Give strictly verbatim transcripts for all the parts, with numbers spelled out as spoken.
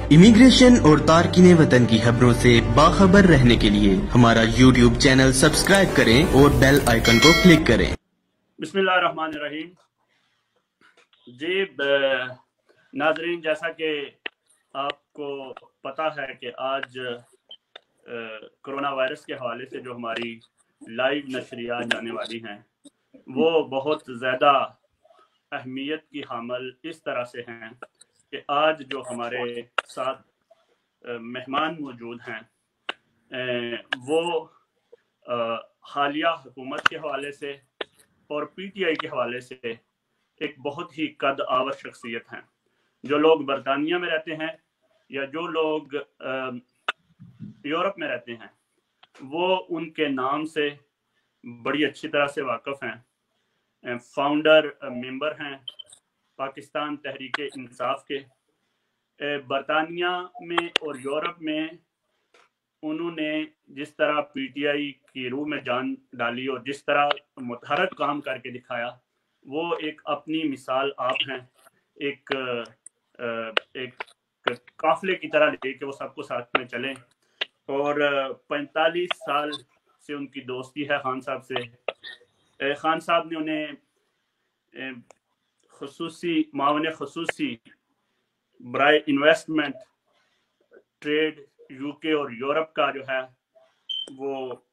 Immigration और तारकीन वतन की खबरों से बाखबर रहने के लिए हमारा यूट्यूब चैनल सब्सक्राइब करें और बेल आइकन को क्लिक करें। बिस्मिल्लाहिर्रहमानिर्रहीम। जी नाजरीन, जैसा कि आपको पता है कि आज कोरोना वायरस के हवाले से जो हमारी लाइव नशरियात जाने वाली हैं वो बहुत ज़्यादा अहमियत की हामल इस तरह से हैं कि आज जो हमारे साथ मेहमान मौजूद हैं वो हालिया हुकूमत के हवाले से और पी टी आई के हवाले से एक बहुत ही कद आवर शख्सियत हैं। जो लोग बरतानिया में रहते हैं या जो लोग यूरोप में रहते हैं वो उनके नाम से बड़ी अच्छी तरह से वाकिफ़ हैं। फाउंडर मेंबर हैं पाकिस्तान तहरीक इंसाफ के। बरतानिया में और यूरोप में उन्होंने जिस तरह पी टी आई की रूह में जान डाली और जिस तरह मुतहरक काम करके दिखाया, वो एक अपनी मिसाल आप हैं। एक एक काफिले की तरह लेके वो सबको साथ में चलें और पैंतालीस साल से उनकी दोस्ती है खान साहब से। खान साहब ने उन्हें खुसूसी मावन खुसूसी बराए इन्वेस्टमेंट, ट्रेड, यूके और यूरोप का जो है वो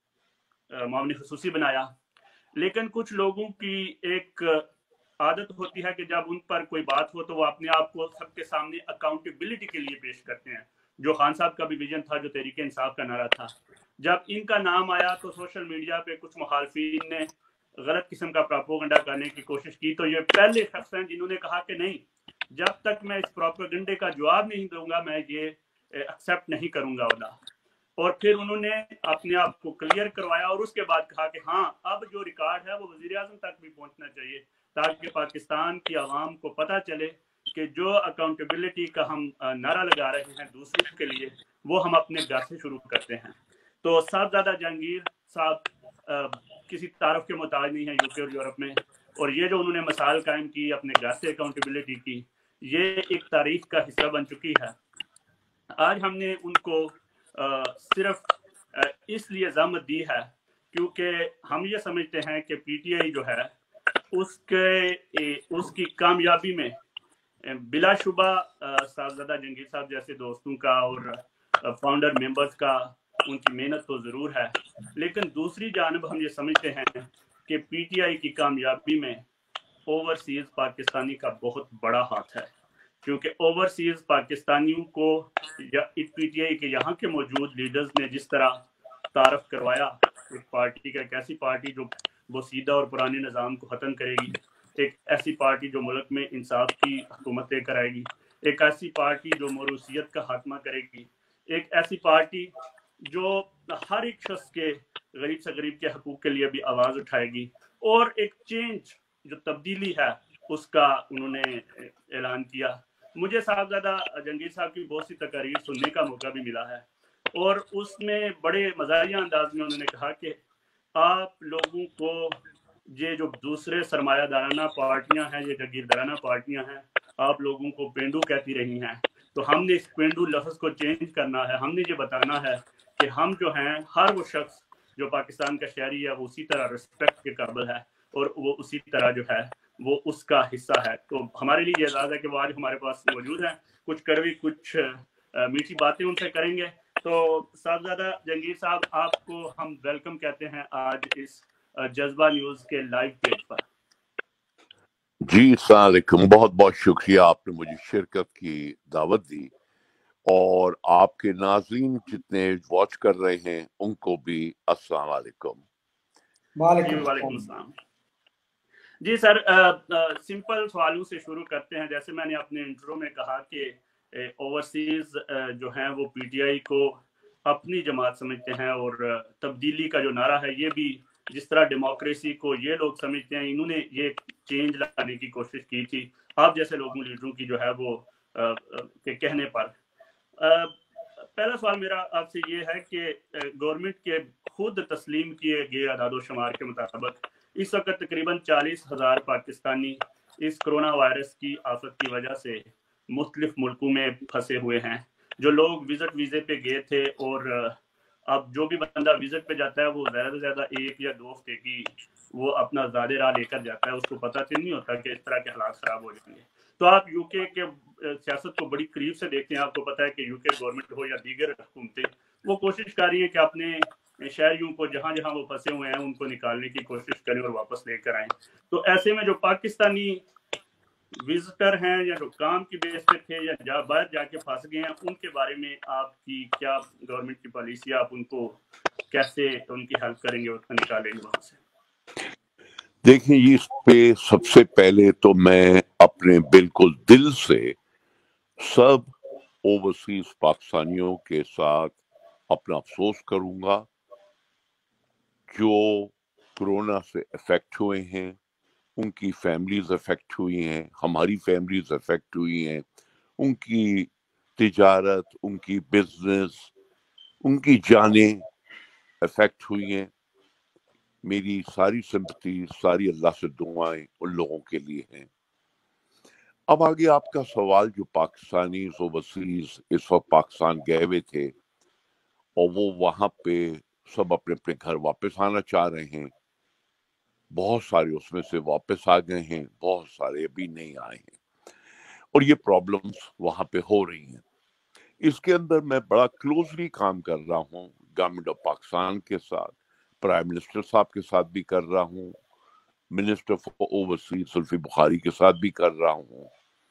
मामले खुसूसी बनाया। लेकिन कुछ लोगों की एक आदत होती है कि जब उन पर कोई बात हो तो वो अपने आप को सबके सामने अकाउंटेबिलिटी के लिए पेश करते हैं। जो खान साहब का भी विजन था, जो तहरीक इंसाफ का नारा था, जब इनका नाम आया तो सोशल मीडिया पे कुछ मुखालफिन ने गलत किस्म का प्रोपेगेंडा करने की कोशिश की। तो ये पहले शख्स हैं जिन्होंने कहा कि नहीं, जब तक मैं इस प्रोपेगेंडे का जवाब नहीं दूंगा मैं ये एक्सेप्ट नहीं करूंगा वाला। और फिर उन्होंने अपने आप को क्लियर करवाया और उसके बाद कहा कि हाँ, अब जो रिकॉर्ड है वो वजीर आज़म तक भी पहुंचना चाहिए ताकि पाकिस्तान की आवाम को पता चले कि जो अकाउंटेबिलिटी का हम नारा लगा रहे हैं दूसरों के लिए, वो हम अपने घर से शुरू करते हैं। तो साहबजादा जहांगीर साहब किसी तारफ के मोहताज नहीं है यूके और यूरोप में, और ये जो उन्होंने मिसाल कायम की अपने घर से अकाउंटेबिलिटी की, ये एक तारीख का हिस्सा बन चुकी है। आज हमने उनको आ, सिर्फ आ, इसलिए ज़हमत दी है क्योंकि हम ये समझते हैं कि पी टी आई जो है उसके ए, उसकी कामयाबी में बिलाशुबा साहबजादा जहांगीर साहब जैसे दोस्तों का और फाउंडर मेंबर्स का उनकी मेहनत तो ज़रूर है, लेकिन दूसरी जानब हम ये समझते हैं कि पी टी आई की कामयाबी में ओवरसीज़ पाकिस्तानी का बहुत बड़ा हाथ है। क्योंकि ओवरसीज पाकिस्तानियों को या पी टी आई के यहाँ के मौजूद लीडर्स ने जिस तरह तारफ करवाया एक पार्टी का, एक ऐसी पार्टी जो बोसीदा और पुराने निज़ाम को ख़त्म करेगी, एक ऐसी पार्टी जो मुल्क में इंसाफ की हुकूमत लेकर आएगी, एक ऐसी पार्टी जो मरूसियत का खात्मा करेगी, एक ऐसी पार्टी जो हर एक शख्स के गरीब से गरीब के हकूक़ के लिए भी आवाज़ उठाएगी, और एक चेंज जो तब्दीली है उसका उन्होंने ऐलान किया। मुझे साहबजादा जहांगीर साहब की बहुत सी तकारीर सुनने का मौका भी मिला है और उसमें बड़े मज़ाहिया अंदाज में उन्होंने कहा कि आप लोगों को ये जो दूसरे सरमायादाराना पार्टियां हैं, ये जागीरदाराना पार्टियां हैं, आप लोगों को पेंडू कहती रही हैं। तो हमने इस पेंडू लफ्ज़ को चेंज करना है। हमने ये बताना है कि हम जो हैं, हर वो शख्स जो पाकिस्तान का शहरी है वो उसी तरह रिस्पेक्ट के काबिल है और वो उसी तरह जो है वो उसका हिस्सा है। तो हमारे लिए एजाज़ है कि वो आज हमारे पास मौजूद हैं। कुछ कड़वी कुछ आ, मीठी बातें उनसे करेंगे। तो साहबजादा जहांगीर साहब, आपको हम वेलकम कहते हैं आज इस जज्बा न्यूज़ के लाइव पेज पर। जी अस्सलाम वालेकुम, बहुत बहुत शुक्रिया आपने मुझे शिरकत की दावत दी, और आपके नाज़रीन जितने वॉच कर रहे हैं उनको भी अस्सलाम वालेकुम। वालेकुम अस्सलाम। जी सर, आ, आ, सिंपल सवालों से शुरू करते हैं। जैसे मैंने अपने इंट्रो में कहा कि ओवरसीज जो हैं वो पी टी आई को अपनी जमात समझते हैं और तब्दीली का जो नारा है ये भी जिस तरह डेमोक्रेसी को ये लोग समझते हैं, इन्होंने ये चेंज लाने की कोशिश की थी आप जैसे लोगों लीडरों की जो है वो आ, आ, के कहने पर। आ, पहला सवाल मेरा आपसे ये है कि गवर्नमेंट के खुद तस्लीम किए गए आदाद शुमार के मुताबिक इस वक्त तकरीबन चालीस हजार पाकिस्तानी इस कोरोना वायरस की आफत की वजह से मुख्तलिफ मुल्कों में फंसे हुए हैं। جو لوگ وزٹ ویزے پہ گئے تھے، اور اب جو بھی بندہ وزٹ پہ جاتا ہے وہ زیادہ سے زیادہ ایک یا دو ہفتے کی وہ اپنا زیادہ راہ لے کر جاتا ہے، اس کو پتہ تو نہیں ہوتا کہ اس طرح کے حالات خراب ہو جائیں گے. تو آپ یو کے کے سیاست کو بڑی قریب سے دیکھتے ہیں. آپ کو پتا ہے کہ یو کے گورنمنٹ ہو یا دیگر حکومتیں، وہ کوشش کر رہی ہے کہ اپنے شہریوں کو جہاں جہاں وہ پھنسے ہوئے ہیں ان کو نکالنے کی کوشش کریں اور واپس لے کر آئیں. تو ایسے میں جو پاکستانی وزٹر ہیں یا جو کام کی بیس پہ تھے یا جا باہر جا کے پھنس گئے ہیں، ان کے بارے میں آپ کی کیا گورنمنٹ کی پالیسی، آپ ان کو کیسے ان کی ہیلپ کریں گے اور نکالیں گے وہاں سے؟ دیکھیں جی، اس پہ سب سے پہلے تو میں اپنے بالکل دل سے سب اوورسیز پاکستانیوں کے ساتھ اپنا افسوس کروں گا جو کرونا سے افیکٹ ہوئے ہیں، ان کی فیملیز افیکٹ ہوئی ہیں، ہماری فیملیز افیکٹ ہوئی ہیں، ان کی تجارت، ان کی بزنس، ان کی جانیں افیکٹ ہوئی ہیں. میری ساری سمپتی، ساری اللہ سے دعائیں ان لوگوں کے لیے ہیں. اب آگے آپ کا سوال، جو پاکستانی اوورسیز اس وقت پاکستان گئے ہوئے تھے اور وہ وہاں پہ سب اپنے اپنے گھر واپس آنا چاہ رہے ہیں. بہت سارے اس میں سے واپس آ گئے ہیں، بہت سارے ابھی نہیں آئے ہیں، اور یہ پرابلمز وہاں پہ ہو رہی ہیں. اس کے اندر میں بڑا کلوزلی کام کر رہا ہوں گورنمنٹ آف پاکستان کے ساتھ، پرائم منسٹر صاحب کے ساتھ بھی کر رہا ہوں، minister for overseas Zulfi Bukhari کے ساتھ بھی کر رہا ہوں.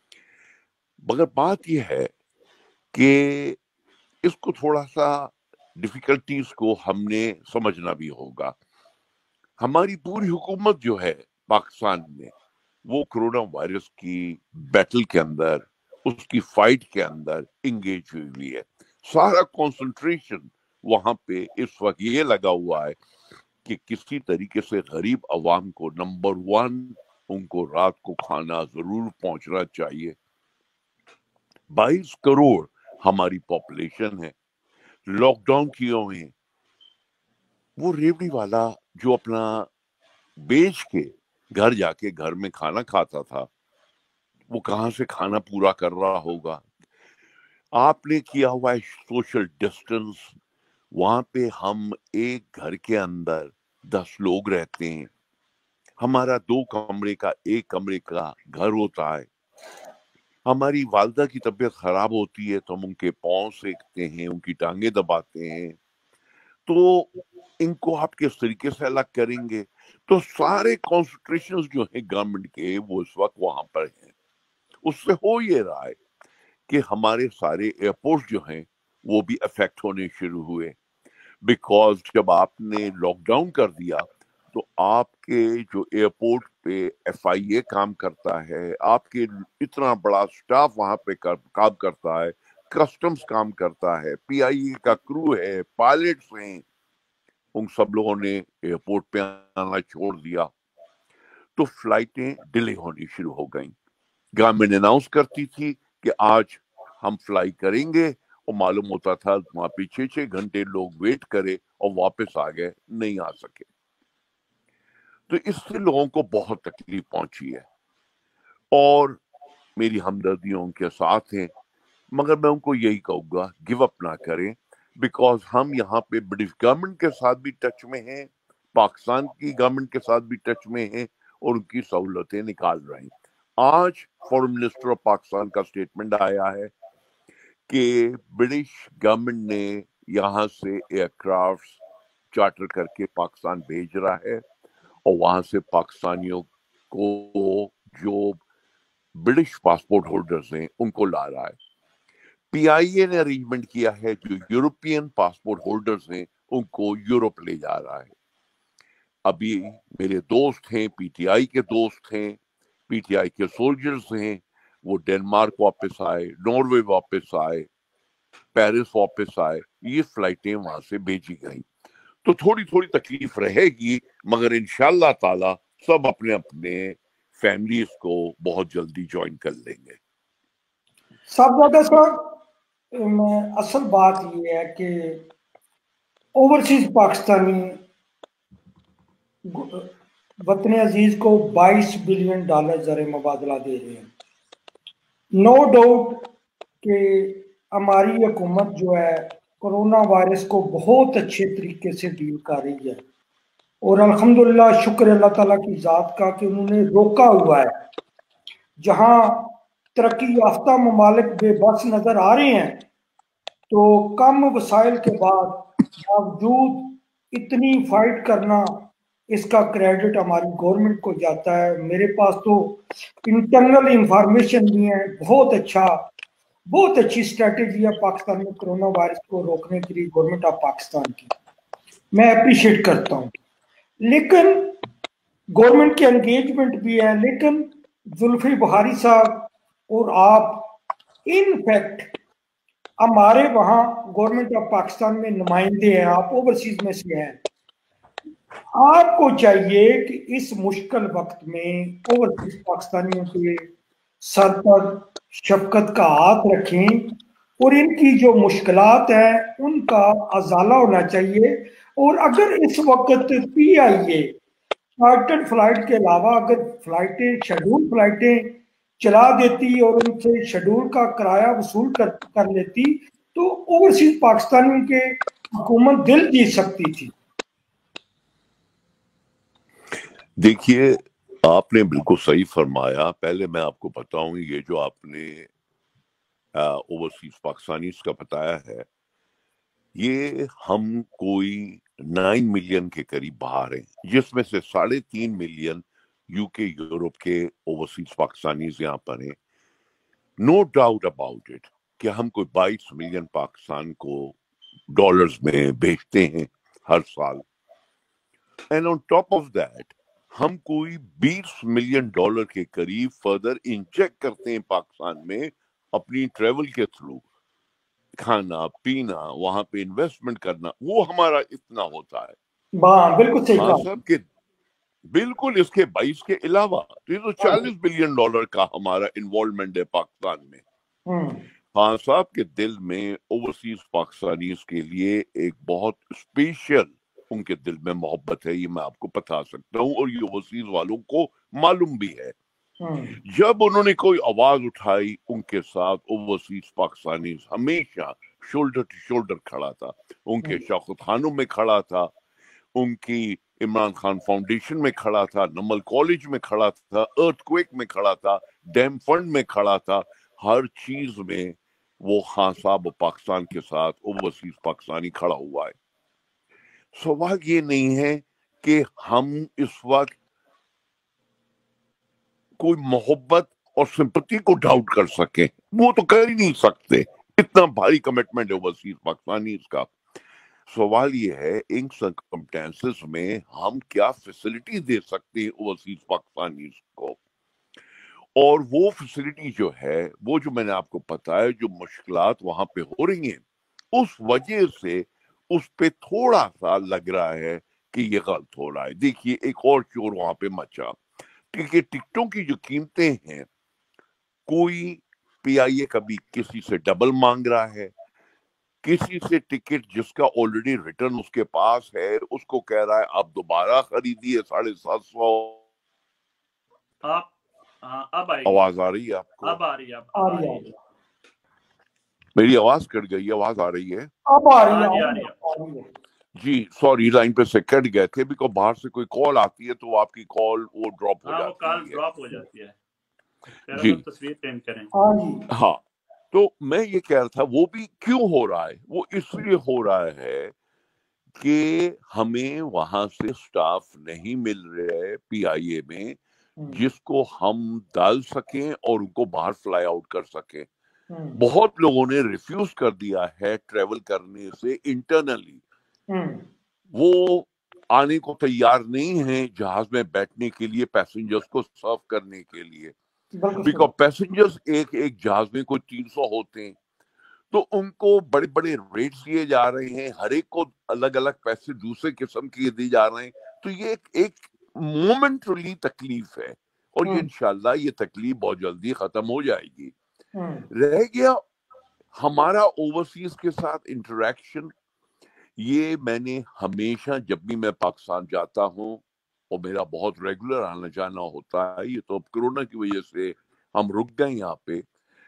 مگر بات یہ ہے کہ اس کو تھوڑا سا ڈیفیکلٹیز کو ہم نے سمجھنا بھی ہوگا. ہماری پوری حکومت جو ہے پاکستان میں، وہ کرونا وائرس کی بیٹل کے اندر، اس کی فائٹ کے اندر انگیج ہوئی ہوئی ہے. سارا کنسنٹریشن وہاں پہ اس وقت یہ لگا ہوا ہے کہ کسی طریقے سے غریب عوام کو نمبر ون ان کو رات کو کھانا ضرور پہنچنا چاہیے. بائیس کروڑ ہماری پاپولیشن ہے. لاک ڈاؤن کیے ہوئے ہیں. وہ ریوڑی والا جو اپنا بیچ کے گھر جا کے گھر میں کھانا کھاتا تھا، وہ کہاں سے کھانا پورا کر رہا ہوگا؟ آپ نے کیا ہوا ہے سوشل ڈسٹنس. وہاں پہ ہم ایک گھر کے اندر دس لوگ رہتے ہیں. ہمارا دو کمرے کا ایک کمرے کا گھر ہوتا ہے. ہماری والدہ کی طبیعت خراب ہوتی ہے تو ہم ان کے پاؤں سیکتے ہیں، ان کی ٹانگیں دباتے ہیں. تو ان کو آپ کس طریقے سے الگ کریں گے؟ تو سارے کانسنٹریشن جو ہیں گورنمنٹ کے، وہ اس وقت وہاں پر ہیں. اس سے ہو یہ رہا ہے کہ ہمارے سارے ایئرپورٹ جو ہیں وہ بھی افیکٹ ہونے شروع ہوئے. بیکاز جب آپ نے لاک ڈاؤن کر دیا تو آپ کے جو ایئرپورٹ پہ ایف آئی اے کام کرتا ہے، آپ کے اتنا بڑا سٹاف وہاں پہ کام کرتا ہے، کسٹمز کام کرتا ہے، پی آئی اے کا کرو ہے، پائلٹس ہیں، ان سب لوگوں نے ایئرپورٹ پہ آنا چھوڑ دیا. تو فلائٹیں ڈیلے ہونی شروع ہو گئیں. گورنمنٹ اناؤنس کرتی تھی کہ آج ہم فلائی کریں گے، اور معلوم ہوتا تھا وہاں پہ چھ چھ گھنٹے لوگ ویٹ کرے اور واپس آ گئے، نہیں آ سکے. تو اس سے لوگوں کو بہت تکلیف پہنچی ہے، اور میری ہمدردیوں ان کے ساتھ ہیں. مگر میں ان کو یہی کہوں گا، گیو اپ نہ کریں، بیکاز ہم یہاں پہ برٹش گورنمنٹ کے ساتھ بھی ٹچ میں ہیں، پاکستان کی گورنمنٹ کے ساتھ بھی ٹچ میں ہیں، اور ان کی سہولتیں نکال رہے ہیں. آج فارن منسٹر آف پاکستان کا سٹیٹمنٹ آیا ہے کہ برٹش گورنمنٹ نے یہاں سے ایئر کرافٹ چارٹر کر کے پاکستان بھیج رہا ہے، اور وہاں سے پاکستانیوں کو جو برٹش پاسپورٹ ہولڈرز ہیں ان کو لا رہا ہے. پی آئی اے نے ارینجمنٹ کیا ہے جو یورپین پاسپورٹ ہولڈرز ہیں ان کو یورپ لے جا رہا ہے. ابھی میرے دوست ہیں، پی ٹی آئی کے دوست ہیں، پی ٹی آئی کے سولجرز ہیں، وہ ڈنمارک واپس آئے، ناروے واپس آئے، پیرس واپس آئے. یہ فلائٹیں وہاں سے بھیجی گئیں. تو تھوڑی تھوڑی تکلیف رہے گی، مگر انشاءاللہ تعالی سب اپنے اپنے فیملیز کو بہت جلدی جوائن کر لیں گے. سب زیادہ سر اصل بات یہ ہے کہ اوورسیز پاکستانی وطن عزیز کو بائیس بلین ڈالر زر مبادلہ دے رہے ہیں. نو ڈاؤٹ کہ ہماری حکومت جو ہے کرونا وائرس کو بہت اچھے طریقے سے ڈیل کر رہی ہے، اور الحمدللہ شکر اللہ تعالیٰ کی ذات کا کہ انہوں نے روکا ہوا ہے۔ جہاں ترقی یافتہ ممالک بے بس نظر آ رہے ہیں، تو کم وسائل کے بعد باوجود اتنی فائٹ کرنا، اس کا کریڈٹ ہماری گورنمنٹ کو جاتا ہے۔ میرے پاس تو انٹرنل انفارمیشن بھی ہے، بہت اچھا بہت اچھی اسٹریٹجی ہے پاکستان میں کرونا وائرس کو روکنے کے لیے گورنمنٹ آف پاکستان کی، میں اپریشیٹ کرتا ہوں۔ لیکن گورنمنٹ کی انگیجمنٹ بھی ہے، لیکن زلفی بہاری صاحب اور آپ ان فیکٹ ہمارے وہاں گورنمنٹ آف پاکستان میں نمائندے ہیں، آپ اوورسیز میں سے ہیں، آپ کو چاہیے کہ اس مشکل وقت میں اوورسیز پاکستانیوں کے سر پر شفقت کا ہاتھ رکھیں، اور ان کی جو مشکلات ہیں ان کا ازالہ ہونا چاہیے۔ اور اگر اس وقت پی آئی اے چارٹرڈ فلائٹ کے علاوہ اگر فلائٹیں شیڈول فلائٹیں چلا دیتی اور ان سے شیڈول کا کرایہ وصول کر کر لیتی تو اوورسیز پاکستانیوں کے حکومت دل جیت سکتی تھی۔ دیکھیے، آپ نے بالکل صحیح فرمایا۔ پہلے میں آپ کو بتاؤں، یہ جو آپ نے اوورسیز پاکستانیز کا بتایا ہے، یہ ہم کوئی نائن ملین کے قریب باہر ہیں، جس میں سے ساڑھے تین ملین یو کے یورپ کے اوورسیز پاکستانیز یہاں پر ہیں۔ نو ڈاؤٹ اباؤٹ اٹ کہ ہم کوئی بائیس ملین پاکستان کو ڈالرز میں بیچتے ہیں ہر سال، and on top of that ہم کوئی بیس ملین ڈالر کے قریب فردر انجیکٹ کرتے ہیں پاکستان میں اپنی ٹریول کے تھرو، کھانا پینا، وہاں پہ انویسٹمنٹ کرنا، وہ ہمارا اتنا ہوتا ہے۔ ہاں بالکل صحیح ہاں کہا۔ صاحب کہ بالکل اس کے بائیس کے علاوہ تو یہ تو چالیس بلین ڈالر کا ہمارا انوالومنٹ ہے پاکستان میں۔ ہاں صاحب کے دل میں اوورسیز پاکستانیز کے لیے ایک بہت اسپیشل ان کے دل میں محبت ہے، یہ میں آپ کو بتا سکتا ہوں، اور یہ اوورسیز والوں کو معلوم بھی ہے۔ جب انہوں نے کوئی آواز اٹھائی، ان کے ساتھ اوورسیز پاکستانیز ہمیشہ شولڈر ٹو شولڈر کھڑا تھا، ان کے شوقت خانوں میں کھڑا تھا، ان کی عمران خان فاؤنڈیشن میں کھڑا تھا، نمل کالج میں کھڑا تھا، ارتھ کویک میں کھڑا تھا، ڈیم فنڈ میں کھڑا تھا، ہر چیز میں وہ خان صاحب پاکستان کے ساتھ اوورسیز پاکستانی کھڑا ہوا ہے۔ سوال یہ نہیں ہے کہ ہم اس وقت کوئی محبت اور سمپتی کو ڈاؤٹ کر سکیں، وہ تو کر ہی نہیں سکتے، اتنا بھاری کمٹمنٹ ہے اوورسیز پاکستانیز کا۔ سوال یہ ہے ان سرکمسٹانسز میں ہم کیا فیسلٹی دے سکتے ہیں اوورسیز پاکستانیز کو، اور وہ فیسلٹی جو ہے، وہ جو میں نے آپ کو بتایا، جو مشکلات وہاں پہ ہو رہی ہیں، اس وجہ سے اس پہ تھوڑا سا لگ رہا ہے کہ یہ غلط ہو رہا ہے۔ دیکھیے ایک اور شور وہاں پہ مچا، کیونکہ ٹکٹوں کی جو قیمتیں ہیں، کوئی پی آئی اے کبھی کسی سے ڈبل مانگ رہا ہے، کسی سے ٹکٹ جس کا آلریڈی ریٹرن اس کے پاس ہے اس کو کہہ رہا ہے آپ دوبارہ خریدیے ساڑھے سات سو۔ آپ اب آئے آواز آ رہی ہے آپ کو؟ اب آ رہی ہے، اب آ رہی ہے، میری آواز کٹ گئی ہے، آواز آ رہی ہے؟ اب آ رہی آ ہے رہی ہے۔ جی سوری، لائن پہ سے کٹ گئے تھے، بیکاز باہر سے کوئی کال آتی ہے تو آپ کی کال وہ ڈراپ ہو ہاں وہ کال جاتی ہے۔ ڈراپ ہو جاتی ہے۔ جی تصویر چینج کریں۔ ہاں، تو میں یہ کہہ رہا تھا وہ بھی کیوں ہو رہا ہے، وہ اس لیے ہو رہا ہے کہ ہمیں وہاں سے سٹاف نہیں مل رہے پی آئی اے میں جس کو ہم ڈال سکیں اور ان کو باہر فلائی آؤٹ کر سکیں۔ بہت لوگوں نے ریفیوز کر دیا ہے ٹریول کرنے سے انٹرنلی، وہ آنے کو تیار نہیں ہیں جہاز میں بیٹھنے کے لیے پیسنجرز کو سرو کرنے کے لیے، بیکاز پیسنجرز ایک ایک جہاز میں کوئی تین سو ہوتے ہیں، تو ان کو بڑے بڑے ریٹس دیے جا رہے ہیں، ہر ایک کو الگ الگ پیسے دوسرے قسم کے دیے جا رہے ہیں، تو یہ ایک ایک مومنٹلی تکلیف ہے، اور یہ انشاءاللہ یہ تکلیف بہت جلدی ختم ہو جائے گی۔ رہ گیا ہمارا اوورسیز کے ساتھ انٹریکشن، یہ میں نے ہمیشہ جب بھی میں پاکستان جاتا ہوں، اور میرا بہت ریگولر آنا جانا ہوتا ہے، یہ تو اب کرونا کی وجہ سے ہم رک گئے یہاں پہ،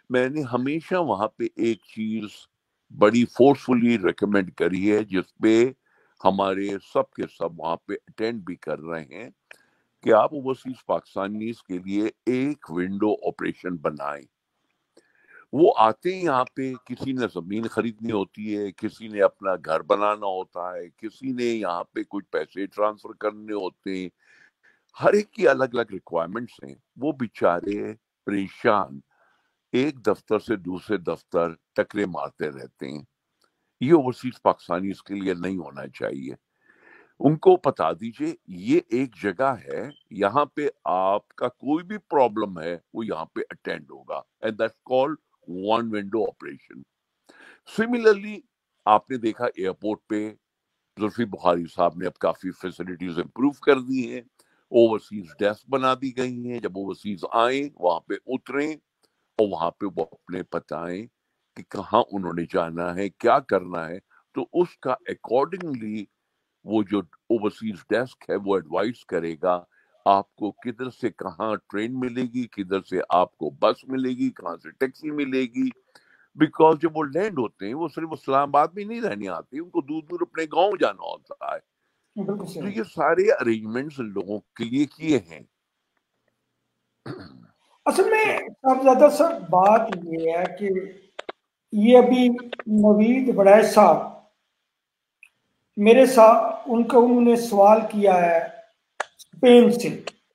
میں نے ہمیشہ وہاں پہ ایک چیز بڑی فورسفلی ریکمینڈ کری ہے جس پہ ہمارے سب کے سب وہاں پہ اٹینڈ بھی کر رہے ہیں کہ آپ اوورسیز پاکستانیز کے لیے ایک ونڈو آپریشن بنائیں. وہ آتے ہیں یہاں پہ، کسی نے زمین خریدنی ہوتی ہے، کسی نے اپنا گھر بنانا ہوتا ہے، کسی نے یہاں پہ کچھ پیسے ٹرانسفر کرنے ہوتے ہیں، ہر ایک کی الگ الگ ریکوائرمنٹس ہیں. وہ بیچارے پریشان ایک دفتر سے دوسرے دفتر ٹکرے مارتے رہتے ہیں. یہ اوورسیز پاکستانیز کے لیے نہیں ہونا چاہیے. ان کو بتا دیجئے یہ ایک جگہ ہے، یہاں پہ آپ کا کوئی بھی پرابلم ہے وہ یہاں پہ اٹینڈ ہوگا، and that's called one window operation. Similarly آپ نے دیکھا ایئرپورٹ پہ زلفی بخاری صاحب نے اب کافی فیسلٹیز امپروو کر دی ہیں، اوورسیز ڈیسک بنا دی گئی ہیں. جب اوورسیز آئیں وہاں پہ اتریں اور وہاں پہ وہ اپنے بتائیں کہ کہاں انہوں نے جانا ہے، کیا کرنا ہے، تو اس کا اکارڈنگلی وہ جو اوورسیز ڈیسک ہے وہ ایڈوائز کرے گا آپ کو کدھر سے کہاں ٹرین ملے گی، کدھر سے آپ کو بس ملے گی، کہاں سے ٹیکسی ملے گی. بیکاز جب وہ لینڈ ہوتے ہیں وہ صرف اسلام آباد میں نہیں رہنے آتے، ان کو دور دور اپنے گاؤں جانا ہوتا ہے. بالکل تو صحیح. یہ سارے ارینجمنٹس ان لوگوں کے لیے کیے ہیں. اصل میں سب زیادہ سر بات یہ ہے کہ یہ ابھی نوید بڑائے صاحب میرے ساتھ ان کا انہوں نے سوال کیا ہے اسپین سے،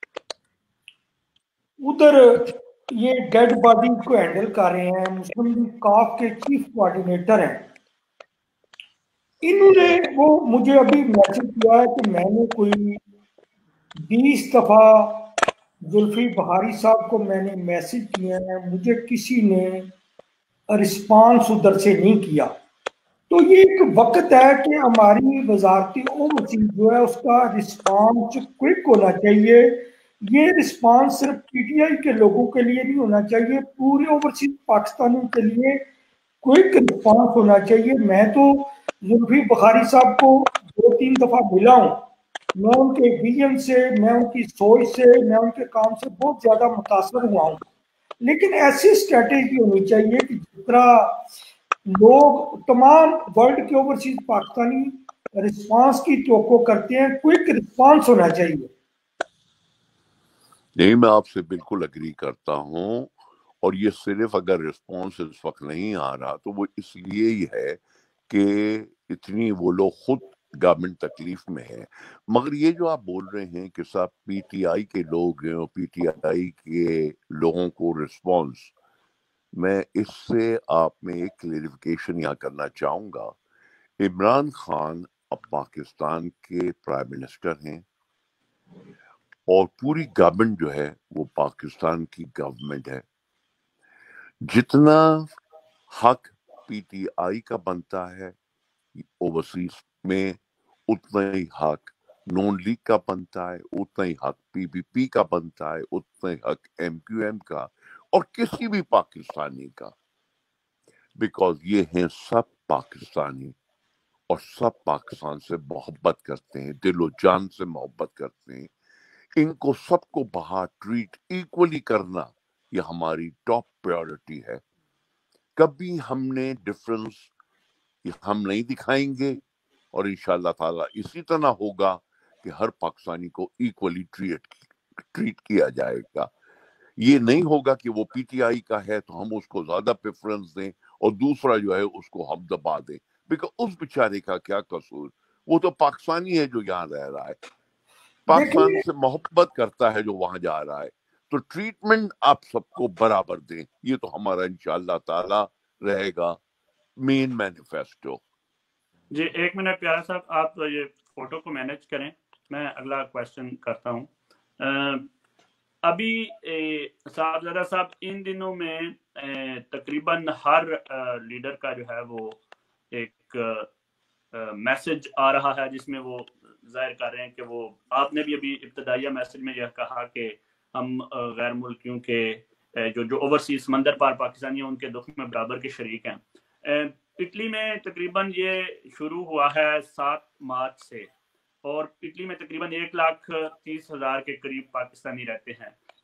ادھر یہ ڈیڈ باڈی کو ہینڈل کر رہے ہیں، مسلم لیگ کاف کے چیف کوآرڈینیٹر ہیں. انہوں نے وہ مجھے ابھی میسج کیا ہے کہ میں نے کوئی بیس دفعہ زلفی بخاری صاحب کو میں نے میسج کیا ہے، مجھے کسی نے رسپانس ادھر سے نہیں کیا. تو یہ ایک وقت ہے کہ ہماری وزارتی اوورسیز جو ہے اس کا رسپانس کوئک ہونا چاہیے. یہ رسپانس صرف پی ٹی آئی کے لوگوں کے لیے نہیں ہونا چاہیے، پورے اوورسیز پاکستانیوں کے لیے کوئک رسپانس ہونا چاہیے. میں تو زلفی بخاری صاحب کو دو تین دفعہ ملا ہوں، میں ان کے ویژن سے، میں ان کی سوچ سے، میں ان کے کام سے بہت زیادہ متاثر ہوا ہوں. لیکن ایسی اسٹریٹجی ہونی چاہیے کہ جس طرح لوگ تمام ورلڈ کے اوورسیز پاکستانی رسپانس کی توقع کرتے ہیں، کوئک رسپانس ہونا چاہیے. نہیں، میں آپ سے بالکل اگری کرتا ہوں. اور یہ صرف اگر رسپانس اس وقت نہیں آ رہا تو وہ اس لیے ہی ہے کہ اتنی وہ لوگ خود گورنمنٹ تکلیف میں ہے. مگر یہ جو آپ بول رہے ہیں کہ صاحب پی ٹی آئی کے لوگ ہیں اور پی ٹی آئی کے لوگوں کو رسپانس، میں اس سے آپ میں ایک کلیریفیکیشن یہاں کرنا چاہوں گا. عمران خان اب پاکستان کے پرائم منسٹر ہیں اور پوری گورنمنٹ جو ہے وہ پاکستان کی گورنمنٹ ہے. جتنا حق پی ٹی آئی کا بنتا ہے اوورسیز میں، اتنا ہی حق نون لیگ کا بنتا ہے، اتنا ہی حق پی پی پی کا بنتا ہے، اتنا ہی حق ایم کیو ایم کا اور کسی بھی پاکستانی کا. بیکاز یہ ہیں سب پاکستانی اور سب پاکستان سے محبت کرتے ہیں، دل و جان سے محبت کرتے ہیں. ان کو سب کو باہر ٹریٹ ایکولی کرنا یہ ہماری ٹاپ پریورٹی ہے. کبھی ہم نے ڈفرنس ہم نہیں دکھائیں گے اور انشاءاللہ تعالیٰ اسی طرح ہوگا کہ ہر پاکستانی کو ایکولی ٹریٹ ٹریٹ کیا جائے گا. یہ نہیں ہوگا کہ وہ پی ٹی آئی کا ہے تو ہم اس کو زیادہ پریفرنس دیں اور دوسرا جو ہے اس کو ہم دبا دیں. بیکاز اس بیچارے کا کیا قصور، وہ تو پاکستانی ہے جو یہاں رہ رہا ہے، پاکستان دیکھیے سے محبت کرتا ہے جو وہاں جا رہا ہے. تو ٹریٹمنٹ آپ سب کو برابر دیں، یہ تو ہمارا انشاءاللہ تعالی رہے گا مین مینیفیسٹو. جی ایک منٹ پیارا صاحب، آپ یہ فوٹو کو مینیج کریں، میں اگلا کویسچن کرتا ہوں. ابھی صاحبزادہ صاحب ان دنوں میں تقریباً ہر لیڈر کا جو ہے وہ ایک میسج آ رہا ہے جس میں وہ ظاہر کر رہے ہیں کہ وہ، آپ نے بھی ابھی ابتدائیہ میسج میں یہ کہا کہ ہم غیر ملکیوں کے جو جو اوورسیز سمندر پار پاکستانی ہیں ان کے دکھ میں برابر کے شریک ہیں. اٹلی میں تقریباً یہ شروع ہوا ہے سات مارچ سے، اور اٹلی میں تقریباً ایک لاکھ تیس ہزار کے قریب پاکستانی رہتے ہیں.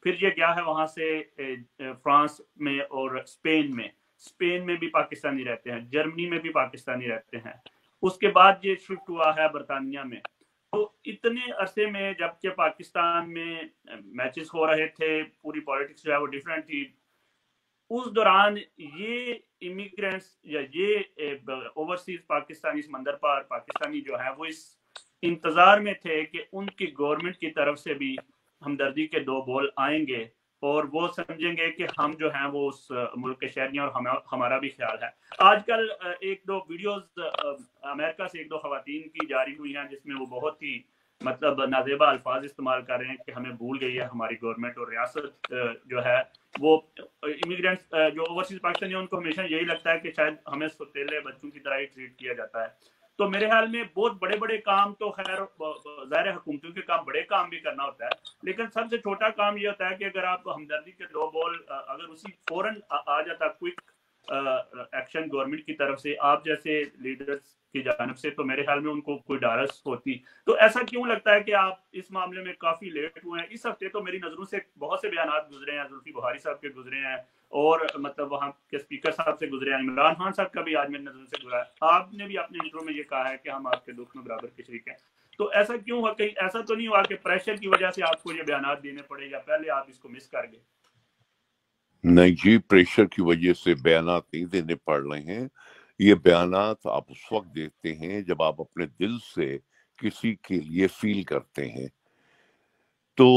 پھر یہ گیا ہے وہاں سے فرانس میں اور اسپین میں اسپین میں بھی پاکستانی رہتے ہیں، جرمنی میں بھی پاکستانی رہتے ہیں، اس کے بعد یہ شفٹ ہوا ہے برطانیہ میں۔ تو اتنے عرصے میں جب کہ پاکستان میں میچز ہو رہے تھے، پوری پالیٹکس جو ہے وہ ڈیفرنٹ تھی، اس دوران یہ امیگرینٹس یا یہ اوورسیز پاکستانی سمندر پار پاکستانی جو ہے وہ اس انتظار میں تھے کہ ان کی گورنمنٹ کی طرف سے بھی ہمدردی کے دو بول آئیں گے اور وہ سمجھیں گے کہ ہم جو ہیں وہ اس ملک کے شہری ہیں اور ہمارا بھی خیال ہے۔ آج کل ایک دو ویڈیوز امریکہ سے ایک دو خواتین کی جاری ہوئی ہیں جس میں وہ بہت ہی مطلب نازیبا الفاظ استعمال کر رہے ہیں کہ ہمیں بھول گئی ہے ہماری گورنمنٹ اور ریاست جو ہے وہ امیگرینٹس جو اوورسیز پاکستانی ہیں ان کو ہمیشہ یہی لگتا ہے کہ شاید ہمیں سوتیلے بچوں کی طرح ہی ٹریٹ کیا جاتا ہے۔ تو میرے خیال میں بہت بڑے بڑے کام تو خیر ظاہر حکومتوں کے کام بڑے کام بھی کرنا ہوتا ہے، لیکن سب سے چھوٹا کام یہ ہوتا ہے کہ اگر آپ ہمدردی کے دو بول اگر اسی فوراً آ جاتا کوئک ایکشن گورنمنٹ کی طرف سے آپ جیسے لیڈرز کی جانب سے، تو میرے خیال میں ان کو کوئی ڈارس ہوتی۔ تو ایسا کیوں لگتا ہے کہ آپ اس معاملے میں کافی لیٹ ہوئے ہیں؟ اس ہفتے تو میری نظروں سے بہت سے بیانات گزرے ہیں، زلفی بخاری صاحب کے گزرے ہیں اور مطلب وہاں کے اسپیکر صاحب سے گزرے ہیں، عمران خان صاحب کا بھی آج میری نظر سے گزرا ہے، آپ نے بھی اپنے انٹرو میں یہ کہا ہے کہ ہم آپ کے دکھ میں برابر کے شریک ہیں۔ تو ایسا کیوں ہوا؟ کہیں ایسا تو نہیں ہوا کہ پریشر کی وجہ سے آپ کو یہ بیانات دینے پڑے یا پہلے آپ اس کو مس کر گئے؟ نہیں جی، پریشر کی وجہ سے بیانات نہیں دینے پڑ رہے ہیں، یہ بیانات آپ اس وقت دیتے ہیں جب آپ اپنے دل سے کسی کے لیے فیل کرتے ہیں۔ تو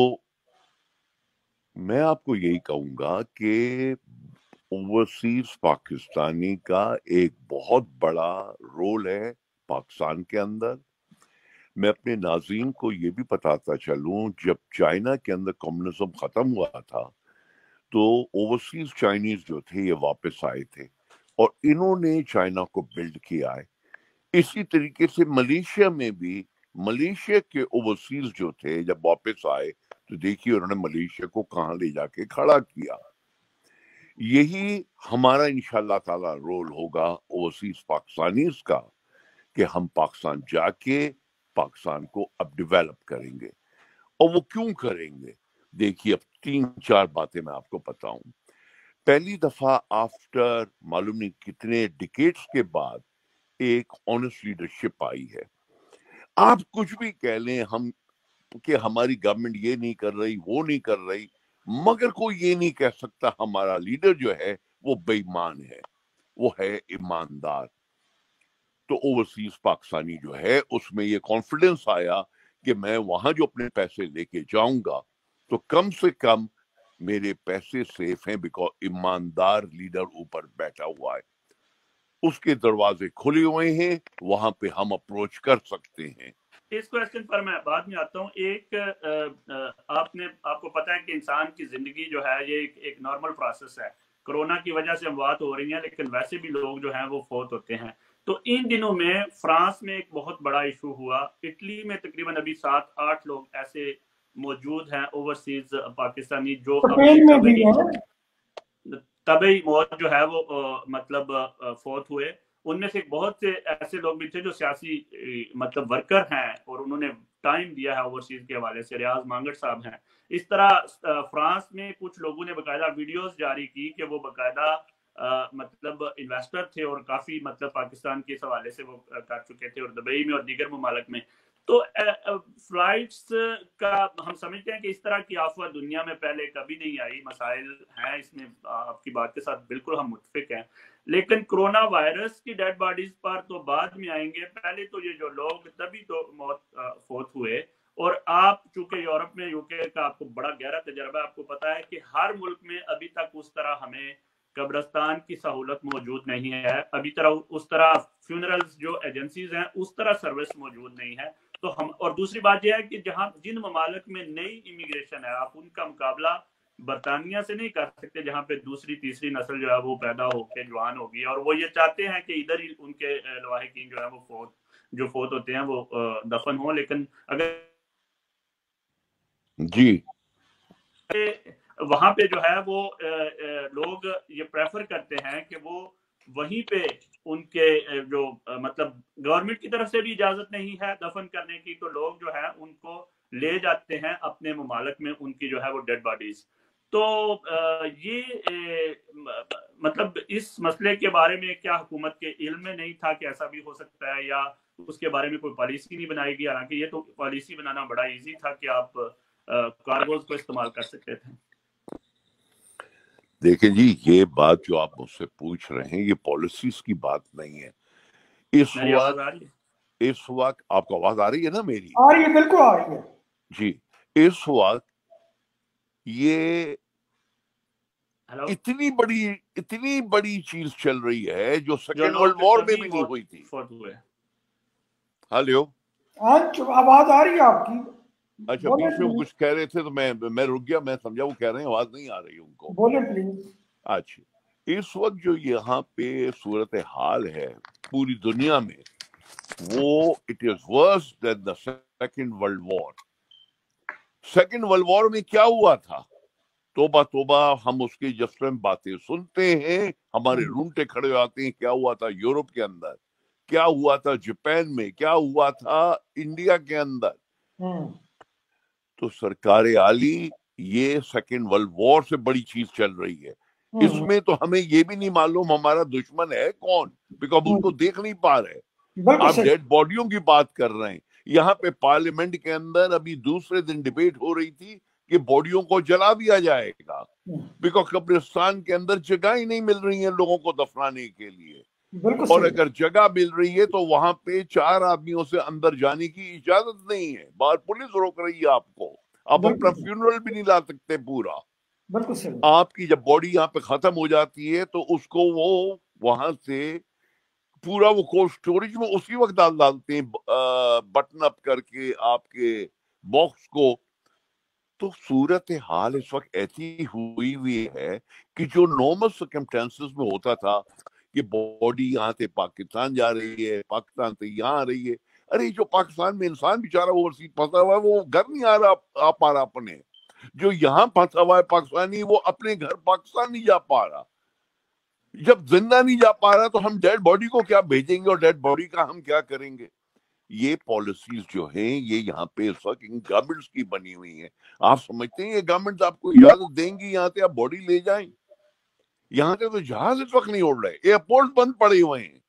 میں آپ کو یہی کہوں گا کہ اوورسیز پاکستانی کا ایک بہت بڑا رول ہے پاکستان کے اندر۔ میں اپنے ناظرین کو یہ بھی بتاتا چلوں، جب چائنا کے اندر کمیونزم ختم ہوا تھا تو اوورسیز چائنیز جو تھے یہ واپس آئے تھے اور انہوں نے چائنا کو بلڈ کیا ہے۔ اسی طریقے سے ملیشیا میں بھی ملیشیا کے اوورسیز جو تھے جب واپس آئے تو دیکھیے انہوں نے ملیشیا کو کہاں لے جا کے کھڑا کیا۔ یہی ہمارا انشاءاللہ تعالی رول ہوگا اوورسیز پاکستانیز کا کہ ہم پاکستان جا کے پاکستان کو اب ڈیولپ کریں گے۔ اور وہ کیوں کریں گے؟ دیکھیے اب تین چار باتیں میں آپ کو بتاؤں۔ پہلی دفعہ آفٹر معلوم نہیں کتنے ڈیکیڈز کے بعد ایک آنیسٹ لیڈرشپ آئی ہے۔ آپ کچھ بھی کہہ لیں ہم کہ ہماری گورنمنٹ یہ نہیں کر رہی وہ نہیں کر رہی، مگر کوئی یہ نہیں کہہ سکتا ہمارا لیڈر جو ہے وہ بے ایمان ہے، وہ ہے ایماندار۔ تو اوورسیز پاکستانی جو ہے اس میں یہ کانفیڈنس آیا کہ میں وہاں جو اپنے پیسے لے کے جاؤں گا تو کم سے کم میرے پیسے سیف ہیں، بیکاز ایماندار لیڈر اوپر بیٹھا ہوا ہے، اس کے دروازے کھلے ہوئے ہیں، وہاں پہ ہم اپروچ کر سکتے ہیں۔ اس کویسچن پر میں بعد میں آتا ہوں۔ ایک آپ نے آپ کو پتا ہے کہ انسان کی زندگی جو ہے یہ ایک ایک نارمل پروسیس ہے۔ کرونا کی وجہ سے اموات ہو رہی ہیں لیکن ویسے بھی لوگ جو ہیں وہ فوت ہوتے ہیں۔ تو ان دنوں میں فرانس میں ایک بہت بڑا ایشو ہوا، اٹلی میں تقریباً ابھی سات آٹھ لوگ ایسے موجود ہیں اوورسیز پاکستانی جو طبعی موت جو ہے وہ مطلب فوت ہوئے۔ ان میں سے بہت سے ایسے لوگ بھی تھے جو سیاسی مطلب ورکر ہیں اور انہوں نے ٹائم دیا ہے اوورسیز کے حوالے سے، ریاض مانگڑ صاحب ہیں۔ اس طرح فرانس میں کچھ لوگوں نے باقاعدہ ویڈیوز جاری کی کہ وہ باقاعدہ مطلب انویسٹر تھے اور کافی مطلب پاکستان کے حوالے سے وہ کر چکے تھے، اور دبئی میں اور دیگر ممالک میں۔ تو فلائٹس کا ہم سمجھتے ہیں کہ اس طرح کی آفت دنیا میں پہلے کبھی نہیں آئی، مسائل ہیں اس میں، آپ کی بات کے ساتھ بالکل ہم متفق ہیں، لیکن کرونا وائرس کی ڈیڈ باڈیز پر تو بعد میں آئیں گے۔ پہلے تو یہ جو لوگ تبھی تو موت فوت ہوئے، اور آپ چونکہ یورپ میں یوکے کا آپ کو بڑا گہرا تجربہ ہے، آپ کو پتا ہے کہ ہر ملک میں ابھی تک اس طرح ہمیں قبرستان کی سہولت موجود نہیں ہے، ابھی طرح اس طرح فیونرلز جو ایجنسیز ہیں اس طرح سروس موجود نہیں ہے۔ تو ہم اور دوسری بات یہ ہے کہ جہاں جن ممالک میں نئی امیگریشن ہے آپ ان کا مقابلہ برطانیہ سے نہیں کر سکتے، جہاں پہ دوسری تیسری نسل جو ہے وہ پیدا ہو کے جوان ہوگی، اور وہ یہ چاہتے ہیں کہ ادھر ہی ان کے لواحقین جو ہے وہ فوت جو فوت ہوتے ہیں وہ دفن ہوں۔ لیکن اگر جی وہاں پہ جو ہے وہ لوگ یہ پریفر کرتے ہیں کہ وہ وہیں پہ ان کے جو مطلب گورنمنٹ کی طرف سے بھی اجازت نہیں ہے دفن کرنے کی، تو لوگ جو ہے ان کو لے جاتے ہیں اپنے ممالک میں ان کی جو ہے وہ ڈیڈ باڈیز۔ تو یہ مطلب اس مسئلے کے بارے میں کیا حکومت کے علم میں نہیں تھا کہ ایسا بھی ہو سکتا ہے، یا اس کے بارے میں کوئی پالیسی نہیں بنائی گئی؟ حالانکہ یہ تو پالیسی بنانا بڑا ایزی تھا کہ آپ کارگوز کو استعمال کر سکتے تھے۔ دیکھیں جی، یہ بات جو آپ مجھ سے پوچھ رہے ہیں یہ پالیسیز کی بات نہیں ہے۔ اس میری آواز وقت آ رہی ہے؟ اس وقت آپ کو آواز آ رہی ہے نا میری؟ آ رہی ہے، بالکل آ رہی ہے جی۔ اس وقت یہ اتنی بڑی اتنی بڑی چیز چل رہی ہے جو سیکنڈ ورلڈ وار میں بھی نہیں ہوئی تھی۔ ہلو، آواز آ رہی ہے آپ کی؟ اچھا، بیچ میں کچھ کہہ رہے تھے تو میں میں رک گیا، میں سمجھا وہ کہہ رہے ہیں آواز نہیں آ رہی ان کو۔ بولیں پلیز۔ اچھا، اس وقت جو یہاں پہ صورتحال ہے پوری دنیا میں، وہ it is worse than the second world war. Second world war میں کیا ہوا تھا؟ توبہ توبہ، ہم اس کی جس میں باتیں سنتے ہیں ہمارے رونگٹے کھڑے آتے ہیں۔ کیا ہوا تھا یورپ کے اندر، کیا ہوا تھا جاپان میں، کیا ہوا تھا انڈیا کے اندر۔ تو سرکار عالی، یہ سیکنڈ ورلڈ وار سے بڑی چیز چل رہی ہے۔ اس میں تو ہمیں یہ بھی نہیں معلوم ہمارا دشمن ہے کون، بیکاز ہم اس کو دیکھ نہیں پا رہے۔ آپ ڈیڈ باڈیوں کی بات کر رہے ہیں۔ یہاں پہ پارلیمنٹ کے اندر ابھی دوسرے دن ڈیبیٹ ہو رہی تھی کہ باڈیوں کو جلا دیا جائے گا، بیکاز قبرستان کے اندر جگہ ہی نہیں مل رہی ہیں لوگوں کو دفنانے کے لیے، اور اگر جگہ مل رہی ہے تو وہاں پہ چار آدمیوں سے اندر جانے کی اجازت نہیں ہے، باہر پولیس روک رہی ہے آپ کو، آپ اپنا فیونرل بھی نہیں لا سکتے پورا۔ آپ کی جب باڈی یہاں پہ ختم ہو جاتی ہے تو اس کو وہ وہاں سے پورا وہ کولڈ اسٹوریج میں اسی وقت ڈال ڈالتے ہیں بٹن اپ کر کے آپ کے باکس کو۔ تو صورتحال اس وقت ایسی ہوئی ہوئی ہے کہ جو نارمل سرکمسٹانسز میں ہوتا تھا کہ باڈی یہاں سے پاکستان جا رہی ہے، پاکستان سے یہاں آ رہی ہے، ارے جو پاکستان میں انسان بیچارہ اوورسیز پھنسا ہوا ہے وہ گھر نہیں آ رہا آ پا رہا اپنے، جو یہاں پھنسا ہوا ہے پاکستانی وہ اپنے گھر پاکستان نہیں جا پا رہا۔ جب زندہ نہیں جا پا رہا تو ہم ڈیڈ باڈی کو کیا بھیجیں گے، اور ڈیڈ باڈی کا ہم کیا کریں گے؟ یہ پالیسیز جو ہیں یہ یہاں پہ اس وقت گورنمنٹس کی بنی ہوئی ہیں۔ آپ سمجھتے ہیں یہ گورنمنٹ آپ کو اجازت دیں گی یہاں سے آپ باڈی لے جائیں؟ یہاں سے تو جہاز اس وقت نہیں اڑ رہے، ایئرپورٹ بند پڑے ہوئے ہیں۔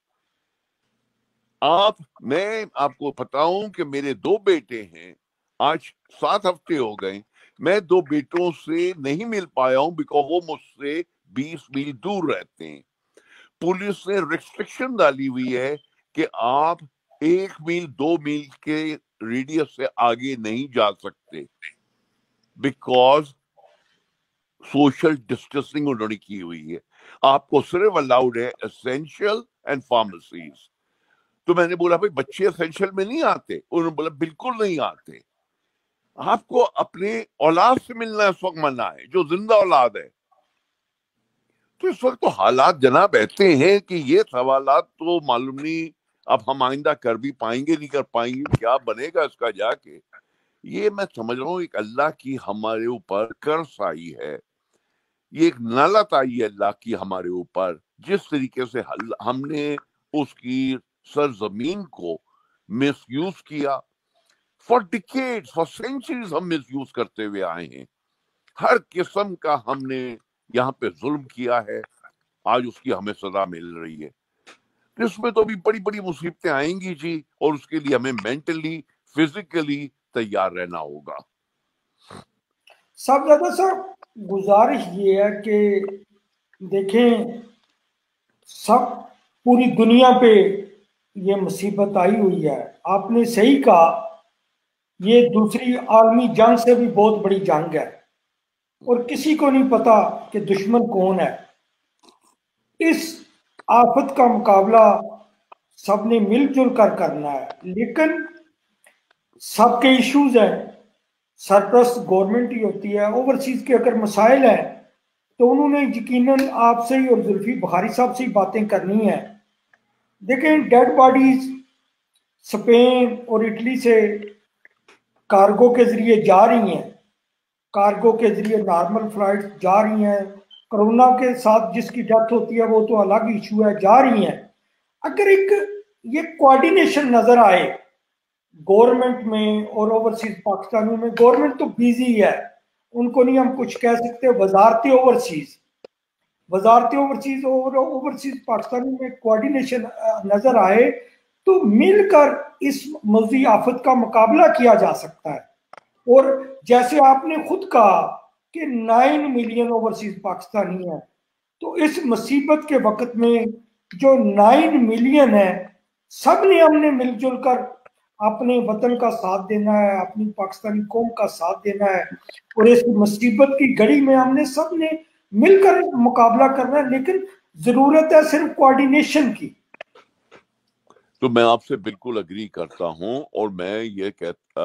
آپ میں آپ کو بتاؤں کہ میرے دو بیٹے ہیں، آج سات ہفتے ہو گئے میں دو بیٹوں سے نہیں مل پایا ہوں بیکاز وہ مجھ سے بیس میل دور رہتے ہیں۔ پولیس نے ریسٹرکشن ڈالی ہوئی ہے کہ آپ ایک میل دو میل کے ریڈیس سے آگے نہیں جا سکتے، بیکاز سوشل ڈسٹینسنگ انہوں نے کی ہوئی ہے۔ آپ کو صرف الاؤڈ ہے اسینشل اینڈ فارمیسیز۔ تو میں نے بولا بھائی بچے اسینشل میں نہیں آتے، انہوں نے بولا بالکل نہیں آتے۔ آپ کو اپنے اولاد سے ملنا اس وقت منع ہے جو زندہ اولاد ہے۔ تو اس وقت تو حالات جناب ایسے ہیں کہ یہ سوالات تو معلوم نہیں اب ہم آئندہ کر بھی پائیں گے نہیں کر پائیں گے، کیا بنے گا اس کا جا کے۔ یہ میں سمجھ رہا ہوں ایک اللہ کی ہمارے اوپر کرس آئی ہے، یہ ایک نعلت آئی ہے اللہ کی ہمارے اوپر، جس طریقے سے ہم نے اس کی سرزمین کو مس یوز کیا۔ فار ڈیکیڈز، فار سینچریز ہم مس یوز کرتے ہوئے آئے ہیں، ہر قسم کا ہم نے یہاں پہ ظلم کیا ہے، آج اس کی ہمیں سزا مل رہی ہے۔ اس میں تو بھی بڑی بڑی مصیبتیں آئیں گی جی، اور اس کے لیے ہمیں مینٹلی فزیکلی تیار رہنا ہوگا۔ سب زیادہ سر گزارش یہ ہے کہ دیکھیں سب پوری دنیا پہ یہ مصیبت آئی ہوئی ہے، آپ نے صحیح کہا، یہ دوسری عالمی جنگ سے بھی بہت بڑی جنگ ہے اور کسی کو نہیں پتا کہ دشمن کون ہے۔ اس آفت کا مقابلہ سب نے مل جل کر کرنا ہے، لیکن سب کے ایشوز ہیں، سرپرست گورنمنٹ ہی ہوتی ہے۔ اوورسیز کے اگر مسائل ہیں تو انہوں نے یقیناً آپ سے ہی اور زلفی بخاری صاحب سے ہی باتیں کرنی ہیں۔ دیکھیں ڈیڈ باڈیز اسپین اور اٹلی سے کارگو کے ذریعے جا رہی ہیں، کارگو کے ذریعے نارمل فلائٹ جا رہی ہیں، کرونا کے ساتھ جس کی ڈیتھ ہوتی ہے وہ تو الگ ایشو ہے، جا رہی ہیں۔ اگر ایک یہ کوارڈینیشن نظر آئے گورنمنٹ میں اور اوورسیز پاکستانیوں میں، گورنمنٹ تو بیزی ہے، ان کو نہیں ہم کچھ کہہ سکتے، وزارت اوورسیز وزارت اوورسیز اور اوورسیز پاکستانی میں کوارڈینیشن نظر آئے تو مل کر اس موضوعی آفت کا مقابلہ کیا جا سکتا ہے۔ اور جیسے آپ نے خود کہا کہ نائن ملین اوورسیز پاکستانی ہیں، تو اس مصیبت کے وقت میں جو نائن ملین ہے، سب نے ہم نے مل جل کر اپنے وطن کا ساتھ دینا ہے، اپنی پاکستانی قوم کا ساتھ دینا ہے، اور اس مصیبت کی گھڑی میں ہم نے سب نے مل کر مقابلہ کرنا ہے، لیکن ضرورت ہے صرف کوارڈینیشن کی۔ تو میں آپ سے بالکل اگری کرتا ہوں، اور میں یہ کہتا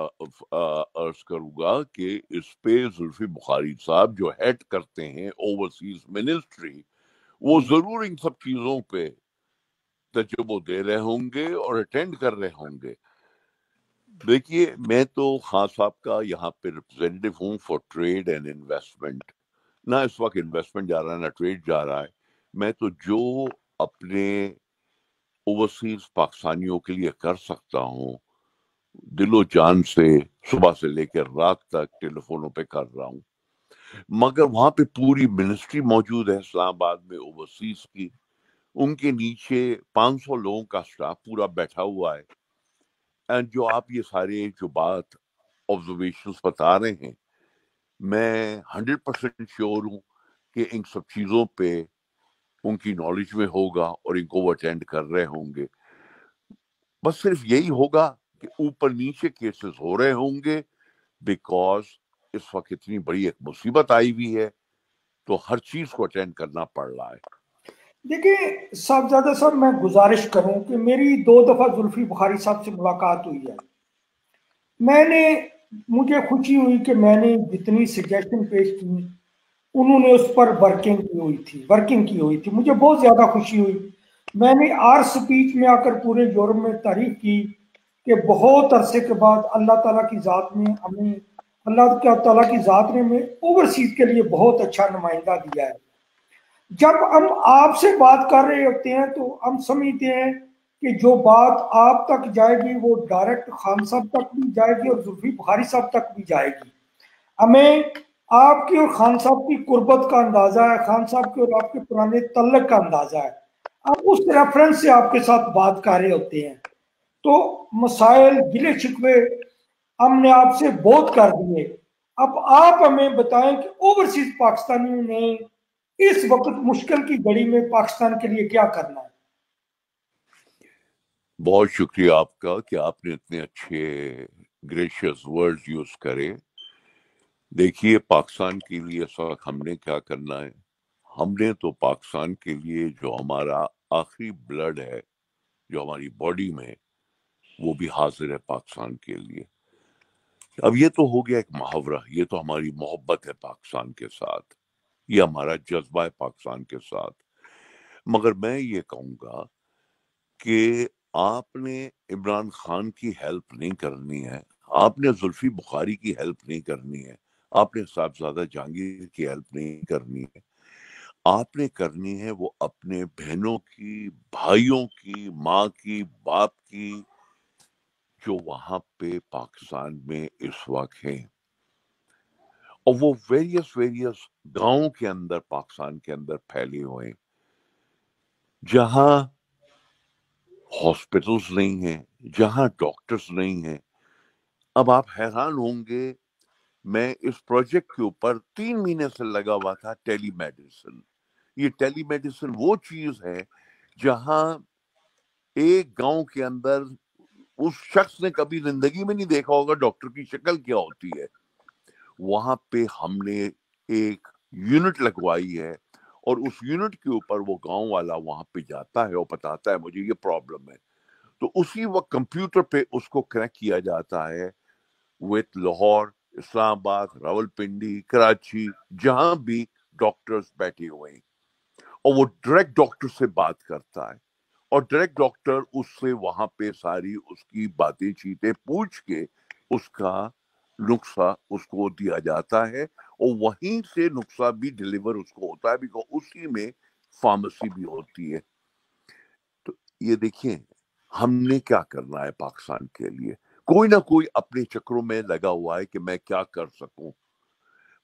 عرض کروں گا کہ اس پہ زلفی بخاری صاحب جو ہیڈ کرتے ہیں اوورسیز منسٹری، وہ ضرور ان سب چیزوں پہ تجربہ دے رہے ہوں گے اور اٹینڈ کر رہے ہوں گے۔ دیکھیے، میں تو خان صاحب کا یہاں پہ ریپرزینٹیو ہوں فار ٹریڈ اینڈ انویسٹمنٹ۔ نہ اس وقت انویسٹمنٹ جا رہا ہے، نہ ٹریڈ جا رہا ہے۔ میں تو جو اپنے اوورسیز پاکستانیوں کے لیے کر سکتا ہوں، دل و جان سے صبح سے لے کر رات تک ٹیلی فونوں پہ کر رہا ہوں۔ مگر وہاں پہ پوری منسٹری موجود ہے اسلام آباد میں اوورسیز کی، ان کے نیچے پانچ سو لوگوں کا سٹاف پورا بیٹھا ہوا ہے۔ اینڈ جو آپ یہ سارے جو بات آبزرویشنز بتا رہے ہیں، میں ہنڈریڈ پرسینٹ شیور ہوں کہ ان سب چیزوں پہ ان کی نالج میں ہوگا اور ان کو وہ اٹینڈ کر رہے ہوں گے۔ بس صرف یہی ہوگا کہ اوپر نیچے کیسز ہو رہے ہوں گے، بیکاز اس وقت اتنی بڑی ایک مصیبت آئی ہوئی ہے، تو ہر چیز کو اٹینڈ کرنا پڑ رہا ہے۔ دیکھیں صاحبزادہ صاحب، میں گزارش کروں کہ میری دو دفعہ زلفی بخاری صاحب سے ملاقات ہوئی ہے۔ میں نے مجھے خوشی ہوئی کہ میں نے جتنی سجیشن پیش کی انہوں نے اس پر ورکنگ کی ہوئی تھی ورکنگ کی ہوئی تھی مجھے بہت زیادہ خوشی ہوئی۔ میں نے آر سپیچ میں آ کر پورے یورپ میں تعریف کی کہ بہت عرصے کے بعد اللہ تعالیٰ کی ذات نے ہمیں اللہ تعالیٰ کی ذات نے ہمیں اوورسیز کے لیے بہت اچھا نمائندہ دیا ہے۔ جب ہم آپ سے بات کر رہے ہوتے ہیں تو ہم سمجھتے ہیں کہ جو بات آپ تک جائے گی وہ ڈائریکٹ خان صاحب تک بھی جائے گی اور زلفی بخاری صاحب تک بھی جائے گی۔ ہمیں آپ کی اور خان صاحب کی قربت کا اندازہ ہے، خان صاحب کے اور آپ کے پرانے تعلق کا اندازہ ہے۔ ہم اس ریفرنس سے آپ کے ساتھ بات کر رہے ہوتے ہیں، تو مسائل گلے شکوے ہم نے آپ سے بہت کر دیے۔ اب آپ ہمیں بتائیں کہ اوورسیز پاکستانیوں نے اس وقت مشکل کی گھڑی میں پاکستان کے لیے کیا کرنا ہے؟ بہت شکریہ آپ کا کہ آپ نے اتنے اچھے گریشیس ورڈز یوز کرے۔ دیکھیے، پاکستان کے لیے اس وقت ہم نے کیا کرنا ہے؟ ہم نے تو پاکستان کے لیے جو ہمارا آخری بلڈ ہے جو ہماری باڈی میں، وہ بھی حاضر ہے پاکستان کے لیے۔ اب یہ تو ہو گیا ایک محاورہ، یہ تو ہماری محبت ہے پاکستان کے ساتھ، یہ ہمارا جذبہ ہے پاکستان کے ساتھ۔ مگر میں یہ کہوں گا کہ آپ نے عمران خان کی ہیلپ نہیں کرنی ہے، آپ نے زلفی بخاری کی ہیلپ نہیں کرنی ہے، آپ نے صاحبزادہ جہانگیر کی ہیلپ نہیں کرنی ہے۔ آپ نے کرنی ہے وہ اپنے بہنوں کی، بھائیوں کی، ماں کی، باپ کی، جو وہاں پہ پاکستان میں اس وقت ہیں، اور وہ ویریس ویریس گاؤں کے اندر پاکستان کے اندر پھیلے ہوئے ہیں، جہاں ہاسپٹلز نہیں ہیں، جہاں ڈاکٹرز نہیں ہیں۔ اب آپ حیران ہوں گے، میں اس پروجیکٹ کے اوپر تین مہینے سے لگا ہوا تھا، ٹیلی میڈیسن۔ یہ ٹیلی میڈیسن وہ چیز ہے جہاں ایک گاؤں کے اندر اس شخص نے کبھی زندگی میں نہیں دیکھا ہوگا ڈاکٹر کی شکل کیا ہوتی ہے۔ وہاں پہ ہم نے ایک یونٹ لگوائی ہے، اور اس یونٹ کے اوپر وہ گاؤں والا وہاں پہ جاتا ہے اور بتاتا ہے مجھے یہ پرابلم ہے، تو اسی وقت کمپیوٹر پہ اس کو کریکٹ کیا جاتا ہے وتھ لاہور، اسلام آباد، راول پنڈی، کراچی، جہاں بھی ڈاکٹرز بیٹھے ہوئے ہیں، اور وہ ڈائریکٹ ڈاکٹر سے بات کرتا ہے، اور ڈائریکٹ ڈاکٹر اس سے وہاں پہ ساری اس کی باتیں چیتیں پوچھ کے اس کا نسخہ اس کو دیا جاتا ہے، اور وہیں سے نسخہ بھی ڈیلیور اس کو ہوتا ہے، بیکاز اسی میں فارمیسی بھی ہوتی ہے۔ تو یہ دیکھیں ہم نے کیا کرنا ہے پاکستان کے لیے، کوئی نہ کوئی اپنے چکروں میں لگا ہوا ہے کہ میں کیا کر سکوں۔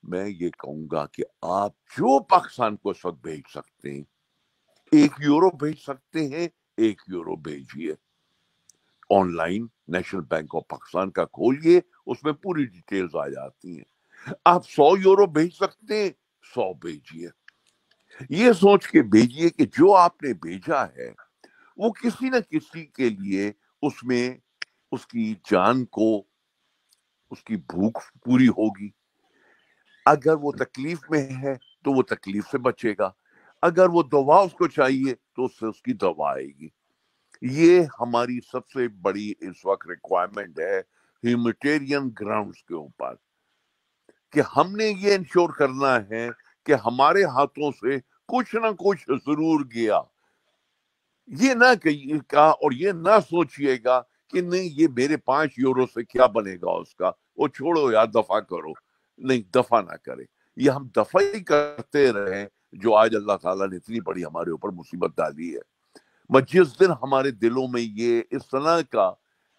میں یہ کہوں گا کہ آپ جو پاکستان کو اس وقت بھیج سکتے ہیں، ایک یورو بھیج سکتے ہیں، ایک یورو بھیجیے online National Bank of Pakistan کا کھولیے، اس میں پوری ڈیٹیلز آ جاتی ہیں۔ آپ سو یورو بھیج سکتے ہیں، سو بھیجیے، یہ سوچ کے بھیجیے کہ جو آپ نے بھیجا ہے وہ کسی نہ کسی کے لیے اس میں اس کی جان کو، اس کی بھوک پوری ہوگی۔ اگر وہ تکلیف میں ہے تو وہ تکلیف سے بچے گا، اگر وہ دوا اس کو چاہیے تو اس سے اس کی دوا آئے گی۔ یہ ہماری سب سے بڑی اس وقت ریکوائرمنٹ ہے ہیومٹیرین گراؤنڈز کے اوپر، کہ ہم نے یہ انشور کرنا ہے کہ ہمارے ہاتھوں سے کچھ نہ کچھ ضرور گیا۔ یہ نہ کہا اور یہ نہ سوچئے گا کہ نہیں یہ میرے پانچ یورو سے کیا بنے گا اس کا، وہ چھوڑو یار دفع کرو، نہیں دفع نہ کرے۔ یہ ہم دفع ہی کرتے رہیں جو آج اللہ تعالیٰ نے اتنی بڑی ہمارے اوپر مصیبت ڈالی ہے۔ میں جس دن ہمارے دلوں میں یہ اس طرح کا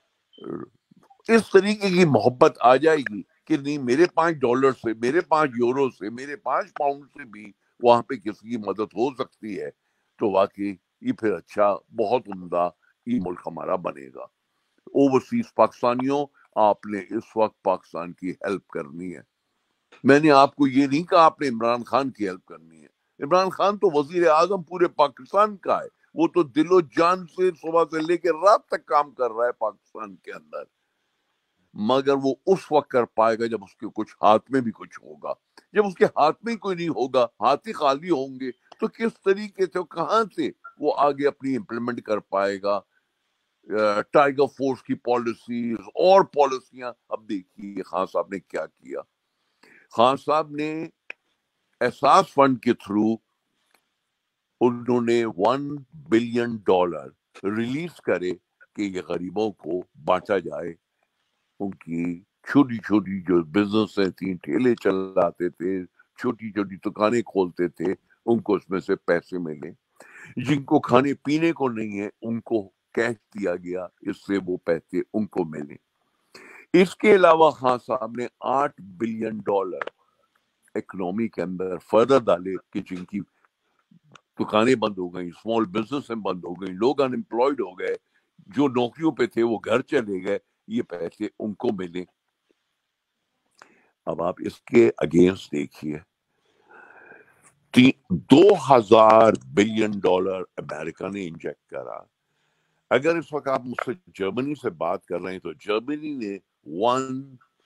اس طریقے کی محبت آ جائے گی کہ نہیں میرے پانچ ڈالر سے، میرے پانچ یورو سے، میرے پانچ پاؤنڈ سے بھی وہاں پہ کسی کی مدد ہو سکتی ہے، تو واقعی یہ پھر اچھا بہت عمدہ یہ ملک ہمارا بنے گا۔ اوورسیز پاکستانیوں، آپ نے اس وقت پاکستان کی ہیلپ کرنی ہے۔ میں نے آپ کو یہ نہیں کہا آپ نے عمران خان کی ہیلپ کرنی ہے۔ عمران خان تو وزیر اعظم پورے پاکستان کا ہے، وہ تو دل و جان سے صبح سے لے کے رات تک کام کر رہا ہے پاکستان کے اندر، مگر وہ اس وقت کر پائے گا جب اس کے کچھ ہاتھ میں بھی کچھ ہوگا۔ جب اس کے ہاتھ میں کوئی نہیں ہوگا، ہاتھ ہی خالی ہوں گے، تو کس طریقے سے، کہاں سے وہ آگے اپنی امپلیمنٹ کر پائے گا ٹائیگر فورس کی پالیسیز اور پالیسیاں؟ اب دیکھیے خان صاحب نے کیا کیا۔ خان صاحب نے احساس فنڈ کے تھرو انہوں نے ون بلین ڈالر ریلیز کرے کہ یہ غریبوں کو بانٹا جائے۔ ان کی چھوٹی چھوٹی جو بزنسیں تھیں، ٹھیلے چلاتے تھے، چھوٹی چھوٹی دکانیں کھولتے تھے، ان کو اس میں سے پیسے ملے۔ جن کو کھانے پینے کو نہیں ہے ان کو کیش دیا گیا، اس سے وہ پیسے ان کو ملے۔ اس کے علاوہ خان صاحب نے آٹھ بلین ڈالر اکنامی کے اندر فردر ڈالے کہ جن کی دکانیں بند ہو گئیں، اسمال بزنس بند ہو گئیں، لوگ ان امپلائڈ ہو گئے، جو نوکریوں پہ تھے وہ گھر چلے گئے، یہ پیسے ان کو ملے۔ اب آپ اس کے اگینسٹ دیکھیے، دو ہزار بلین ڈالر امریکہ نے انجیکٹ کرا۔ اگر اس وقت آپ مجھ سے جرمنی سے بات کر رہے ہیں تو جرمنی نے ون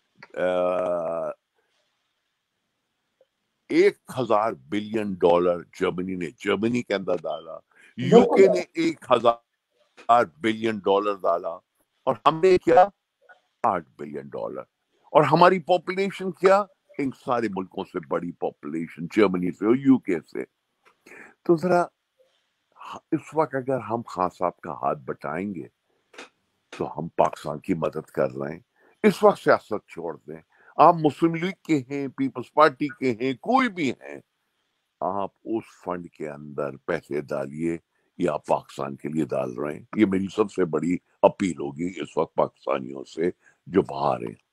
ایک ہزار بلین ڈالر جرمنی نے جرمنی کے اندر ڈالا، یو کے نے ایک ہزار بلین ڈالر ڈالا، اور ہم نے کیا آٹھ بلین ڈالر۔ اور ہماری پاپولیشن کیا، ان سارے ملکوں سے بڑی پاپولیشن جرمنی سے اور یو کے سے۔ تو ذرا اس وقت اگر ہم خان صاحب کا ہاتھ بٹائیں گے تو ہم پاکستان کی مدد کر رہے ہیں۔ اس وقت سیاست چھوڑ دیں، آپ مسلم لیگ کے ہیں، پیپلز پارٹی کے ہیں، کوئی بھی ہیں، آپ اس فنڈ کے اندر پیسے ڈالیے یا پاکستان کے لیے ڈال رہے ہیں۔ یہ میری سب سے بڑی اپیل ہوگی اس وقت پاکستانیوں سے جو باہر ہیں۔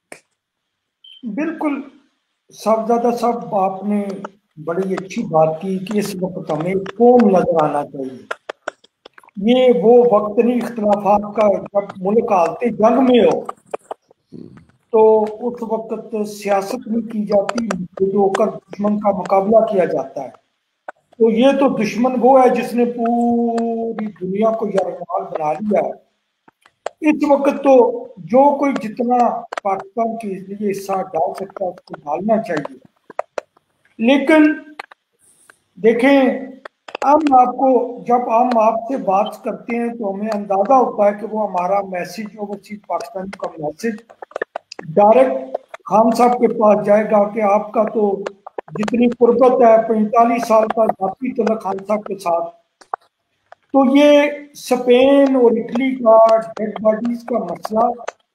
بالکل صاحبزادہ صاحب، آپ نے بڑی اچھی بات کی کہ اس وقت ہمیں قوم نظر آنا چاہیے۔ یہ وہ وقت نہیں اختلافات کا، جب ملک حالت جنگ میں ہو تو اس وقت سیاست نہیں کی جاتی، جو کر دشمن کا مقابلہ کیا جاتا ہے۔ تو یہ تو دشمن وہ ہے جس نے پوری دنیا کو یرغمال بنا لیا ہے۔ اس وقت تو جو کوئی جتنا پاکستان کے لیے حصہ ڈال سکتا ہے اس کو ڈالنا چاہیے۔ لیکن دیکھیں، ہم آپ کو جب ہم آپ سے بات کرتے ہیں تو ہمیں اندازہ ہوتا ہے کہ وہ ہمارا میسج اوورسیز پاکستان کا میسج ڈائریکٹ خان صاحب کے پاس جائے گا کہ آپ کا تو جتنی قربت ہے پینتالیس سال کا ذاتی تعلق خان صاحب کے ساتھ، تو یہ اسپین اور اٹلی کا ڈیڈ باڈیز کا مسئلہ،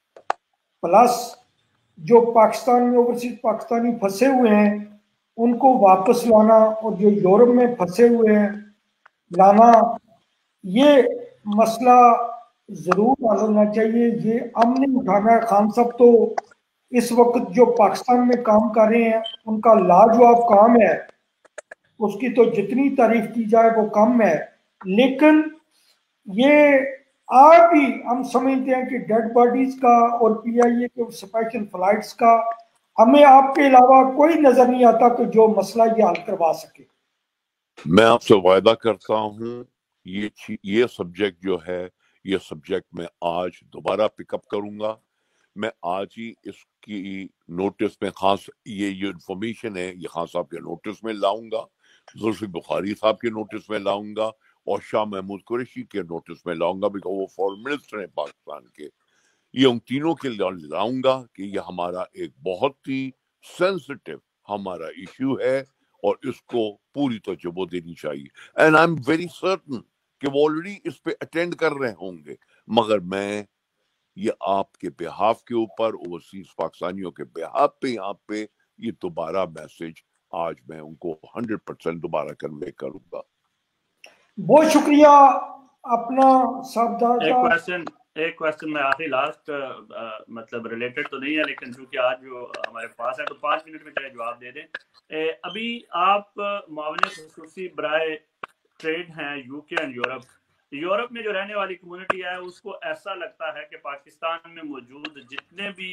پلس جو پاکستان میں اوورسیز پاکستانی پھنسے ہوئے ہیں ان کو واپس لانا، اور جو یورپ میں پھنسے ہوئے ہیں لانا، یہ مسئلہ ضرور حل ہونا چاہیے۔ یہ ہم نہیں اٹھانا ہے، خان صاحب تو اس وقت جو پاکستان میں کام کر رہے ہیں ان کا لاجواب کام ہے، اس کی تو جتنی تعریف کی جائے وہ کم ہے، لیکن یہ آپ ہی ہم سمجھتے ہیں کہ ڈیڈ باڈیز کا اور پی آئی اے کے اسپیشل فلائٹس کا ہمیں آپ کے علاوہ کوئی نظر نہیں آتا کہ جو مسئلہ یہ حل کروا سکے۔ میں آپ سے وعدہ کرتا ہوں یہ یہ سبجیکٹ جو ہے یہ سبجیکٹ میں آج دوبارہ پک اپ کروں گا۔ میں آج ہی اس کی نوٹس میں خاص یہ جو انفارمیشن ہے یہ خان صاحب کے نوٹس میں لاؤں گا، ذوالفقار بخاری صاحب کے نوٹس میں لاؤں گا اور شاہ محمود قریشی کے نوٹس میں لاؤں گا، بیکاز وہ فورن منسٹر ہیں پاکستان کے۔ یہ ان تینوں کے لاؤں گا کہ یہ ہمارا ایک بہت ہی سینسٹیو ہمارا ایشو ہے اور اس کو پوری توجہ دینی چاہیے۔ And I am very certain کہ وہ آلریڈی اس پہ اٹینڈ کر رہے ہوں گے، مگر میں یہ آپ کے بہاف کے اوپر اوورسیز پاکستانیوں کے بہاف پہ یہاں پہ یہ دوبارہ میسج آج میں ان کو ہنڈریڈ پرسینٹ دوبارہ کنوے کروں گا۔ بہت شکریہ۔ اپنا صاحبزادہ ایک کویسچن ایک کویسچن میں آخری لاسٹ مطلب ریلیٹڈ تو نہیں ہے، لیکن چونکہ آج جو ہمارے پاس ہے تو پانچ منٹ میں چاہے جواب دے دیں۔ ابھی آپ معاون خصوصی برائے ٹریڈ ہیں یو کے اینڈ یورپ، یورپ میں جو رہنے والی کمیونٹی ہے اس کو ایسا لگتا ہے کہ پاکستان میں موجود جتنے بھی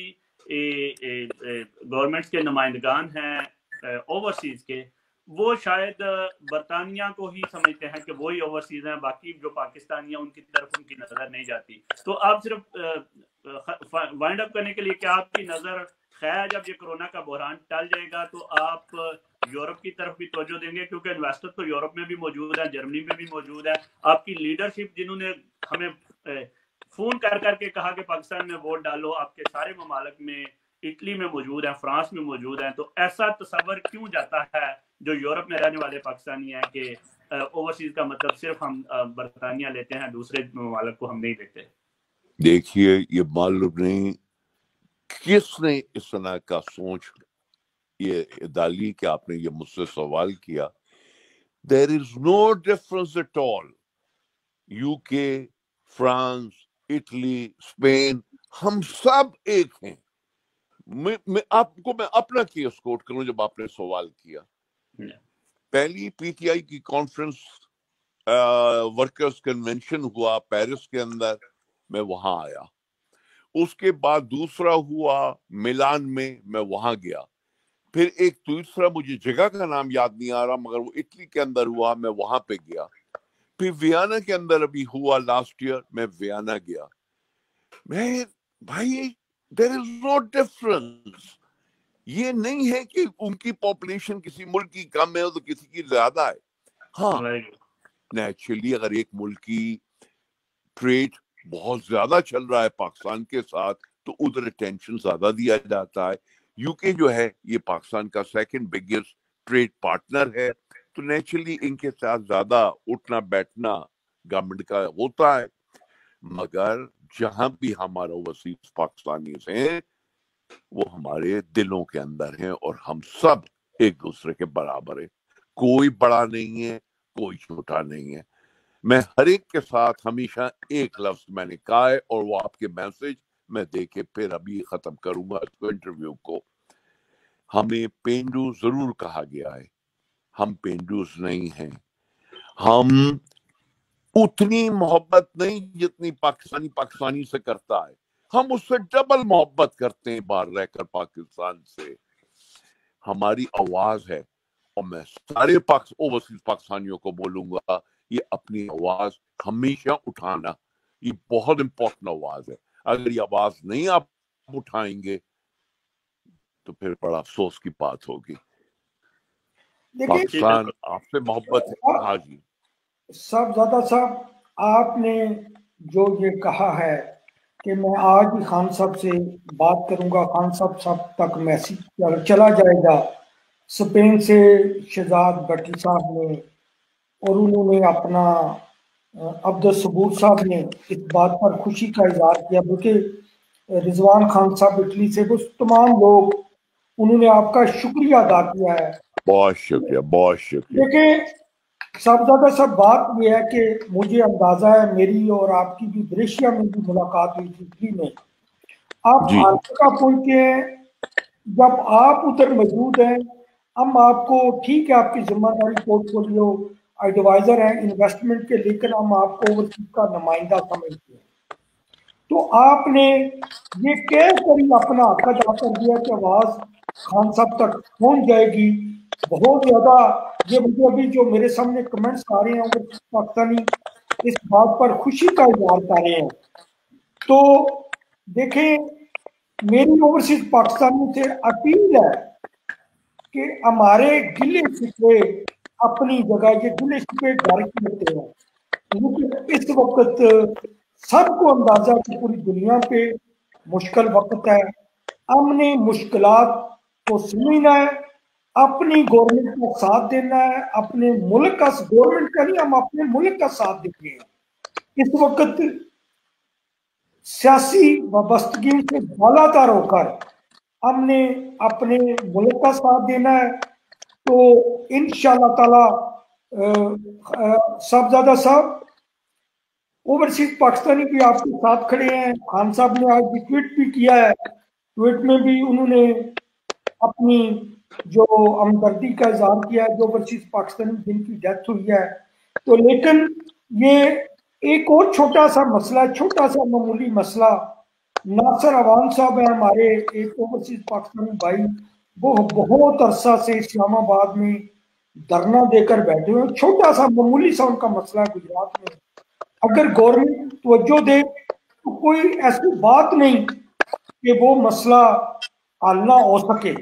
گورنمنٹس کے نمائندگان ہیں اوورسیز کے، وہ شاید برطانیہ کو ہی سمجھتے ہیں کہ وہی اوورسیز ہیں، باقی جو پاکستانی ہیں ان کی طرف ان کی نظر نہیں جاتی۔ تو آپ صرف وائنڈ اپ کرنے کے لیے کیا آپ کی نظر خیر جب یہ کرونا کا بحران ٹل جائے گا تو آپ یورپ کی طرف بھی توجہ دیں گے، کیونکہ انویسٹر تو یورپ میں بھی موجود ہیں، جرمنی میں بھی موجود ہے، آپ کی لیڈرشپ جنہوں نے ہمیں فون کر کر کے کہا کہ پاکستان میں ووٹ ڈالو، آپ کے سارے ممالک میں، اٹلی میں موجود ہیں، فرانس میں موجود ہیں، تو ایسا تصور کیوں جاتا ہے جو یورپ میں رہنے والے پاکستانی ہیں کہ اوورسیز کا مطلب صرف ہم برطانیہ لیتے ہیں، دوسرے ممالک کو ہم نہیں لیتے؟ دیکھیے یہ معلوم نہیں کس نے اس طرح کا سوچ یہ ڈالی کہ آپ نے یہ مجھ سے سوال کیا۔ There is no difference at all. U K, France, Italy, Spain, ہم سب ایک ہیں۔ میں, میں آپ کو میں اپنا کیس کوٹ کروں جب آپ نے سوال کیا، پہلی پی ٹی آئی کی کانفرنس ورکرز کنونشن ہوا پیرس کے اندر، میں وہاں آیا، اس کے بعد دوسرا ہوا ملان میں، میں وہاں گیا، پھر ایک تیسرا مجھے جگہ کا نام یاد نہیں آ رہا مگر وہ اٹلی کے اندر ہوا، میں وہاں پہ گیا، پھر ویانا کے اندر ابھی ہوا لاسٹ ایئر، میں ویانا گیا۔ میں بھائی there is no difference، یہ نہیں ہے کہ ان کی پاپولیشن کسی ملک کی کم ہے تو کسی کی زیادہ ہے۔ ہاں نیچرلی اگر ایک ملک کی ٹریڈ بہت زیادہ چل رہا ہے پاکستان کے ساتھ تو ادھر اٹینشن زیادہ دیا جاتا ہے۔ یو کے جو ہے یہ پاکستان کا سیکنڈ بگیسٹ ٹریڈ پارٹنر ہے، تو نیچرلی ان کے ساتھ زیادہ اٹھنا بیٹھنا گورنمنٹ کا ہوتا ہے، مگر جہاں بھی ہمارا اوورسیز پاکستانی ہیں وہ ہمارے دلوں کے اندر ہیں اور ہم سب ایک دوسرے کے برابر ہیں، کوئی بڑا نہیں ہے، کوئی چھوٹا نہیں ہے۔ میں ہر ایک کے ساتھ ہمیشہ ایک لفظ میں نے کہا ہے اور وہ آپ کے میسج میں دے کے پھر ابھی ختم کروں گا اس کو انٹرویو کو۔ ہمیں پینڈو ضرور کہا گیا ہے، ہم پینڈوز نہیں ہیں، ہم اتنی محبت نہیں جتنی پاکستانی پاکستانی سے کرتا ہے، ہم اس سے ڈبل محبت کرتے ہیں باہر رہ کر پاکستان سے۔ ہماری آواز ہے اور میں سارے اوورسیز پاکستانیوں کو بولوں گا یہ اپنی آواز ہمیشہ اٹھانا، یہ بہت امپورٹنٹ آواز ہے۔ اگر یہ آواز نہیں آپ اٹھائیں گے تو پھر بڑا افسوس کی بات ہوگی۔ پاکستان آپ سے محبت ہے۔ ہاں جی صاحبزادہ صاحب، آپ نے جو یہ کہا ہے کہ میں آج ہی خان صاحب سے بات کروں گا، خان صاحب صاحب تک میسیج چلا جائے گا، اسپین سے شہزاد بٹی صاحب نے اور انہوں نے اپنا عبدالصبور صاحب نے اس بات پر خوشی کا اظہار کیا، بلکہ رضوان خان صاحب اٹلی سے، وہ تمام لوگ انہوں نے آپ کا شکریہ ادا کیا ہے۔ بہت شکریہ، بہت شکریہ۔ دیکھیں صاحبزادہ صاحب، بات یہ ہے کہ مجھے اندازہ ہے میری اور آپ کی بھی بریشیا میں بھی ملاقات ہوئی تھی اٹلی میں، آپ جی آلکا پہنچے ہیں जब आप उधर मौजूद हैं, हम आपको, ठीक है आपकी जिम्मेदारी पोर्टफोलियो एडवाइजर हैं इन्वेस्टमेंट के, लेकिन हम आपको ओवरसीज का नुमाइंदा समझते हैं। तो आपने ये कह कर ही अपना हक अदा कर दिया कि आवाज खान साहब तक पहुंच जाएगी। बहुत ज्यादा ये मुझे अभी जो मेरे सामने कमेंट्स आ रहे हैं ओवरसीज पाकिस्तानी इस बात पर खुशी का इजहार कर रहे हैं। तो देखें, मेरी ओवरसीज पाकिस्तानी से अपील है कि हमारे गिले शिकवे अपनी जगह, ये गिले शिकवे घर की होते हैं, लेकिन इस वक्त सबको अंदाजा कि पूरी दुनिया पे मुश्किल वक्त है। हमने मुश्किलात को समझना है, अपनी गवर्नमेंट को साथ देना है, अपने मुल्क का, गवर्नमेंट का नहीं, हम अपने मुल्क का साथ देंगे। इस वक्त सियासी वाबस्तगी से बालातर होकर हमने अपने मुल्क का साथ देना है। तो इंशाअल्लाह ताला साहबजादा साहब ओवरसीज पाकिस्तानी भी आपके साथ खड़े हैं। खान साहब ने आज भी ट्वीट भी किया है, ट्वीट में भी उन्होंने अपनी जो हमदर्दी का इजहार किया है जो ओवरसीज पाकिस्तानी जिनकी डेथ हुई है। तो लेकिन ये एक और छोटा सा मसला, छोटा सा मामूली मसला, नासिर अवान साहब है हमारे एक ओवरसीज पाकिस्तानी भाई, वो बहुत अरसा से इस्लामाबाद में धरना देकर बैठे हुए, छोटा सा मामूली सा उनका मसला है गुजरात में। अगर गवर्नमेंट तवज्जो दे तो कोई ऐसी बात नहीं कि वो मसला हल ना हो सके।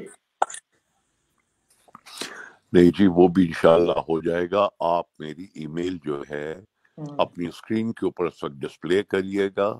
नहीं जी, वो भी इंशाल्लाह हो जाएगा। आप मेरी ईमेल जो है अपनी स्क्रीन के ऊपर इस वक्त डिस्प्ले करिएगा,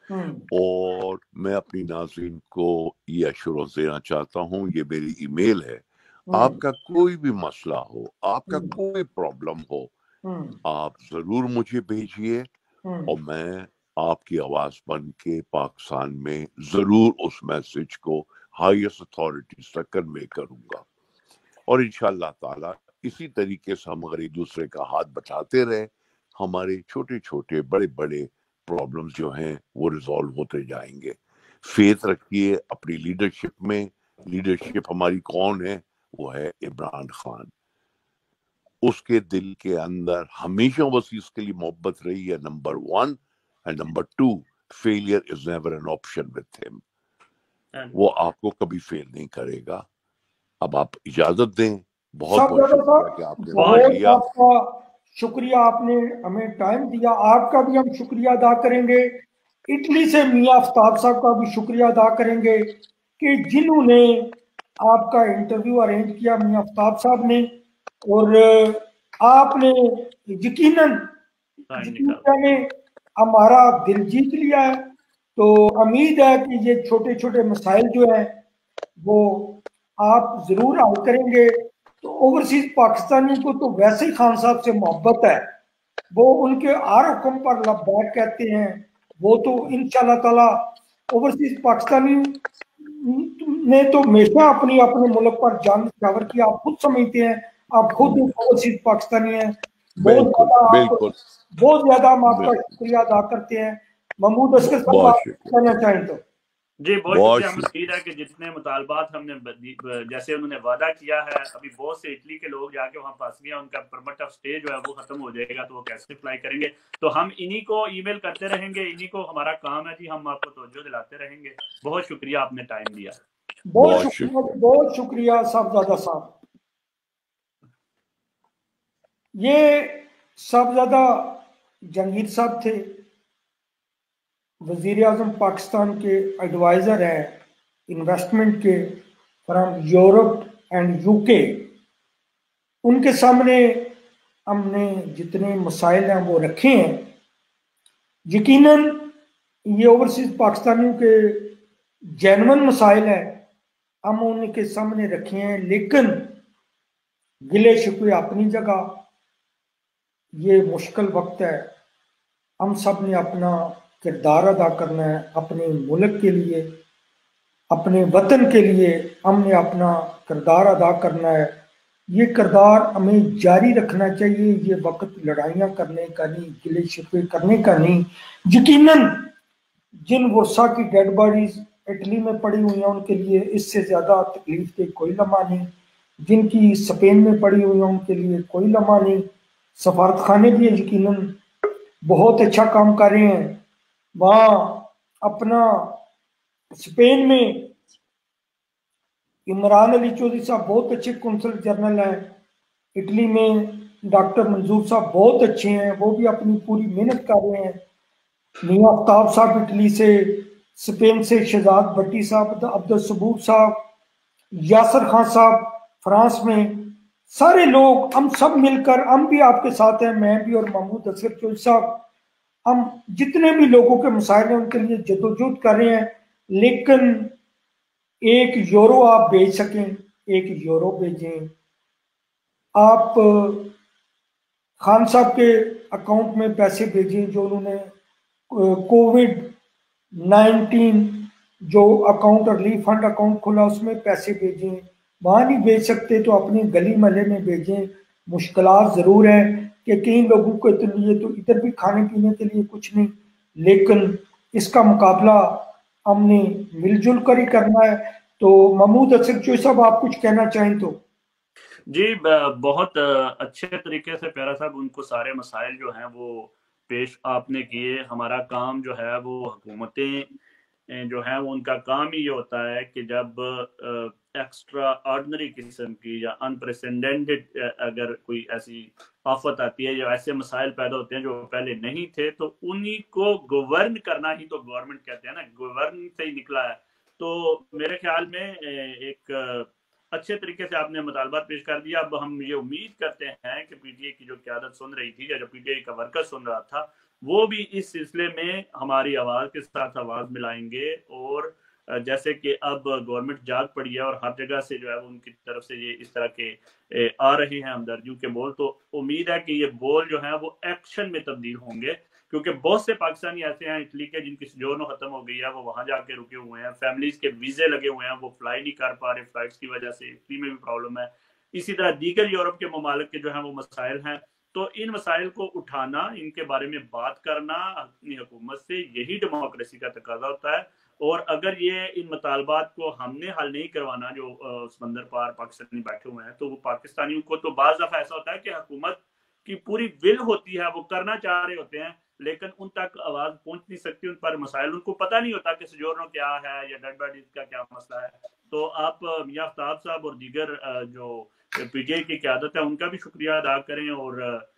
और मैं अपनी नाज़रीन को ये एश्योरेंस देना चाहता हूँ, ये मेरी ईमेल है। आपका कोई भी मसला हो, आपका कोई प्रॉब्लम हो, आप जरूर मुझे भेजिए और मैं आपकी आवाज बन के पाकिस्तान में जरूर उस मैसेज को हाईएस्ट अथॉरिटीज तक कन्वे करूंगा। और इंशाअल्लाह ताला इसी तरीके से हम अगर एक दूसरे का हाथ बटाते रहे, हमारे छोटे छोटे बड़े बड़े प्रॉब्लम्स जो हैं वो रिजॉल्व होते जाएंगे। फेथ रखिए अपनी लीडरशिप में। लीडरशिप हमारी कौन है? वो है इमरान खान। उसके दिल के अंदर हमेशा ओवरसीज के लिए मोहब्बत रही है, number one, and number two, failure is never an option with him. वो आपको कभी फेल नहीं करेगा। अब आप इजाजत दें। बहुत बहुत शुक्रिया कि आपने बहुत दिया। आपका शुक्रिया, आपने हमें टाइम दिया। आपका भी हम शुक्रिया अदा करेंगे। इटली से मियां आफ्ताब साहब का भी शुक्रिया अदा करेंगे कि जिन्होंने आपका इंटरव्यू अरेंज किया, मियां आफ्ताब साहब ने, और आपने यकीनन ने हमारा दिल जीत लिया है। तो उम्मीद है कि ये छोटे छोटे मसाइल जो हैं वो आप जरूर हल करेंगे। तो ओवरसीज पाकिस्तानी को तो वैसे ही खान साहब से मोहब्बत है, वो उनके हर हुक्म पर लब्बैक कहते हैं। वो तो इंशाअल्लाह ताला ओवरसीज पाकिस्तानी ने तो हमेशा अपनी अपने मुल्क पर जान न्यौछावर की। आप खुद समझते हैं, आप खुद ओवरसीज पाकिस्तानी हैं। बहुत ज्यादा बहुत ज्यादा हम आपका शुक्रिया अदा करते हैं। महमूद असगर साहब आप कहना चाहें तो? जी बहुत शुक्रिया। उम्मीद है कि जितने मुतालबात हमने जैसे उन्होंने वादा किया है, अभी बहुत से इटली के लोग जाके वहाँ फंस गए, उनका परमिट ऑफ स्टे जो है वो खत्म हो जाएगा, तो वो कैसे अप्लाई करेंगे? तो हम इन्हीं को ईमेल करते रहेंगे, इन्हीं को हमारा काम है जी, हम आपको तवज्जो दिलाते रहेंगे। बहुत शुक्रिया, आपने टाइम दिया। बहुत शुक्रिया, बहुत शुक्रिया साहबजादा साहब। ये साहबजादा जहांगीर साहब थे, वजीर आजम पाकिस्तान के एडवाइज़र हैं इन्वेस्टमेंट के फ्रॉम यूरोप एंड यूके। उनके सामने हमने जितने मसाइल हैं वो रखे हैं। यकीनन ये ओवरसीज पाकिस्तानियों के जेन्युइन मसाइल हैं, हम उनके सामने रखे हैं, लेकिन गिले शिकवे अपनी जगह। ये मुश्किल वक्त है, हम सब ने अपना किरदार अदा करना है अपने मुल्क के लिए, अपने वतन के लिए हमने अपना किरदार अदा करना है। ये किरदार हमें जारी रखना चाहिए। ये वक्त लड़ाइयाँ करने का नहीं, गिले शिकवे करने का नहीं। यकीनन जिन वर्षा की डेड बॉडीज اٹلی میں پڑی ہوئی ہیں ان کے لیے اس سے زیادہ تکلیف دہ کوئی لمحہ نہیں، جن کی اسپین میں پڑی ہوئی ہیں ان کے لیے کوئی لمحہ نہیں۔ سفارت خانے بھی یقیناً بہت اچھا کام کر رہے ہیں وہاں اپنا۔ اسپین میں عمران علی چودھری صاحب بہت اچھے قونصل جنرل ہیں، اٹلی میں ڈاکٹر منظور صاحب بہت اچھے ہیں، وہ بھی اپنی پوری محنت کر رہے ہیں۔ میاں آفتاب صاحب اٹلی سے، اسپین سے شہزاد بھٹی صاحب، عبدالصبور صاحب، یاسر خان صاحب فرانس میں، سارے لوگ ہم سب مل کر، ہم بھی آپ کے ساتھ ہیں، میں بھی اور محمود اصغر چودھری صاحب، ہم جتنے بھی لوگوں کے مسائل ہیں ان کے لیے جدوجہد کر رہے ہیں۔ لیکن ایک یورو آپ بھیج سکیں، ایک یورو بھیجیں آپ، خان صاحب کے اکاؤنٹ میں پیسے بھیجیں جو انہوں نے کووڈ نائنٹین جو اکاؤنٹ ریلیف فنڈ اکاؤنٹ کھولا اس میں پیسے بھیجیں، وہاں نہیں بھیج سکتے تو اپنی گلی محلے میں بھیجیں۔ مشکلات ضرور ہیں کہ کئی لوگوں کو لیے تو ادھر بھی کھانے پینے کے لیے کچھ نہیں، لیکن اس کا مقابلہ ہم نے مل جل کر ہی کرنا ہے۔ تو محمود اصغر چودھری صاحب آپ کچھ کہنا چاہیں تو؟ جی بہت اچھے طریقے سے پیارا صاحب ان کو سارے مسائل جو ہیں وہ پیش آپ نے کیے۔ ہمارا کام جو ہے وہ حکومتیں جو ہیں وہ ان کا کام ہی یہ ہوتا ہے کہ جب ایکسٹرا آرڈنری قسم کی یا انپریسیڈنٹڈ اگر کوئی ایسی آفت آتی ہے یا ایسے مسائل پیدا ہوتے ہیں جو پہلے نہیں تھے تو انہی کو گورن کرنا ہی تو گورنمنٹ کہتے ہیں نا، گورن سے ہی نکلا ہے۔ تو میرے خیال میں ایک اچھے طریقے سے آپ نے مطالبات پیش کر دیا۔ اب ہم یہ امید کرتے ہیں کہ پی ٹی آئی کی جو قیادت سن رہی تھی یا جو پی ٹی آئی کا ورکر سن رہا تھا وہ بھی اس سلسلے میں ہماری آواز کے ساتھ آواز ملائیں گے، اور جیسے کہ اب گورنمنٹ جاگ پڑی ہے اور ہر جگہ سے جو ہے ان کی طرف سے یہ اس طرح کے آ رہے ہیں ہمدردیوں کے بول، تو امید ہے کہ یہ بول جو ہیں وہ ایکشن میں تبدیل ہوں گے، کیونکہ بہت سے پاکستانی ایسے ہیں اٹلی کے جن کی سجورنو ختم ہو گئی ہے، وہ وہاں جا کے رکے ہوئے ہیں، فیملیز کے ویزے لگے ہوئے ہیں، وہ فلائی نہیں کر پا رہے فلائٹس کی وجہ سے، اٹلی میں بھی پرابلم ہے۔ اسی طرح دیگر یورپ کے ممالک کے جو ہیں وہ مسائل ہیں، تو ان مسائل کو اٹھانا، ان کے بارے میں بات کرنا اپنی حکومت سے، یہی ڈیموکریسی کا تقاضا ہوتا ہے۔ اور اگر یہ ان مطالبات کو ہم نے حل نہیں کروانا جو سمندر پار پاکستانی بیٹھے ہوئے ہیں، تو وہ پاکستانیوں کو تو بعض دفعہ ایسا ہوتا ہے کہ حکومت کی پوری ول ہوتی ہے، وہ کرنا چاہ رہے ہوتے ہیں لیکن ان تک آواز پہنچ نہیں سکتی، ان پر مسائل ان کو پتہ نہیں ہوتا کہ سجورنو کیا ہے یا ڈیڈ باڈیز کا کیا مسئلہ ہے۔ تو آپ میاں آفتاب صاحب اور دیگر جو پی ٹی آئی کی قیادت ہے ان کا بھی شکریہ ادا کریں، اور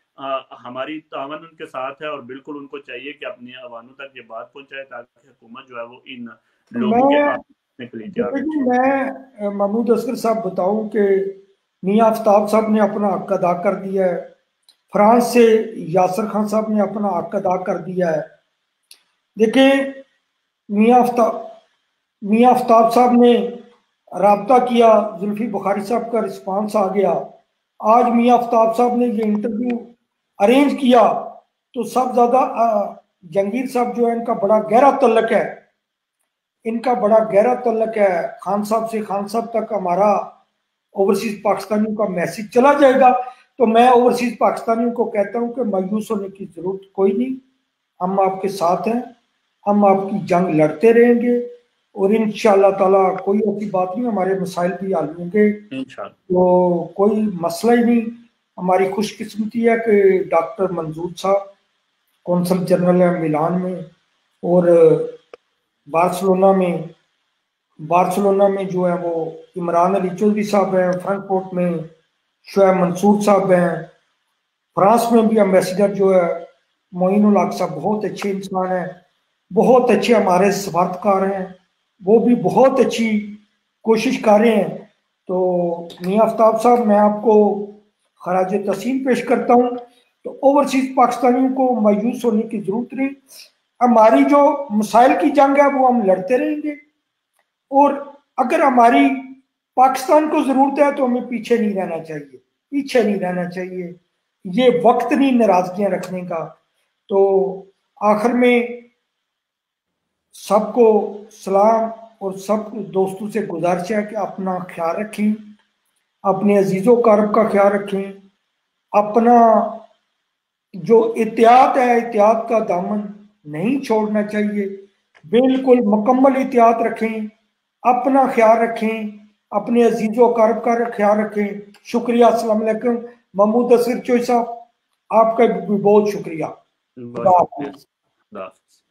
ہماری تعاون ان کے ساتھ ہے، اور بالکل ان کو چاہیے کہ اپنی عواموں تک یہ بات پہنچائے تاکہ حکومت جو ہے وہ ان لوگوں کے آنے کے لیے تیار ہے۔ میں محمود اصغر صاحب بتاؤں کہ میاں آفتاب صاحب نے اپنا حق ادا کر دیا ہے، فرانس سے یاسر خان صاحب نے اپنا حق ادا کر دیا ہے۔ دیکھیں میاں آفتاب میاں آفتاب صاحب نے رابطہ کیا، زلفی بخاری صاحب کا رسپانس آ گیا، آج میاں آفتاب صاحب نے یہ انٹرویو ارینج کیا تو سب زیادہ جہانگیر صاحب جو ہے ان کا بڑا گہرا تعلق ہے، ان کا بڑا گہرا تعلق ہے خان صاحب سے، خان صاحب تک ہمارا اوورسیز پاکستانیوں کا میسج چلا جائے گا۔ تو میں اوورسیز پاکستانیوں کو کہتا ہوں کہ مایوس ہونے کی ضرورت کوئی نہیں، ہم آپ کے ساتھ ہیں، ہم آپ کی جنگ لڑتے رہیں گے، اور انشاءاللہ تعالیٰ کوئی ایسی بات نہیں، ہمارے مسائل بھی حل ہوں گے، تو کوئی مسئلہ ہی نہیں۔ ہماری خوش قسمتی ہے کہ ڈاکٹر منظور صاحب کونسل جنرل ہیں میلان میں، اور بارسلونا میں بارسلونا میں جو ہے وہ عمران علی چودھری صاحب ہیں، فرینکفورٹ میں شعیب منصور صاحب ہیں، فرانس میں بھی امبیسڈر جو ہے معین الحق صاحب بہت اچھے انسان ہیں، بہت اچھے ہمارے سفارتکار ہیں، وہ بھی بہت اچھی کوشش کر رہے ہیں۔ تو میاں آفتاب صاحب میں آپ کو خراج تحسین پیش کرتا ہوں۔ تو اوورسیز پاکستانیوں کو مایوس ہونے کی ضرورت نہیں، ہماری جو مسائل کی جنگ ہے وہ ہم لڑتے رہیں گے، اور اگر ہماری پاکستان کو ضرورت ہے تو ہمیں پیچھے نہیں رہنا چاہیے، پیچھے نہیں رہنا چاہیے، یہ وقت نہیں ناراضگیاں رکھنے کا۔ تو آخر میں سب کو سلام، اور سب دوستوں سے گزارش ہے کہ اپنا خیال رکھیں، اپنے عزیز و اقارب کا خیال رکھیں، اپنا جو احتیاط ہے احتیاط کا دامن نہیں چھوڑنا چاہیے۔ بالکل مکمل احتیاط رکھیں، اپنا خیال رکھیں، اپنے عزیز و اقارب کا خیال رکھیں۔ شکریہ، السلام علیکم۔ محمود اصغر چوئی صاحب، آپ کا بھی بہت شکریہ۔ بہت شکریہ، خدا حافظ۔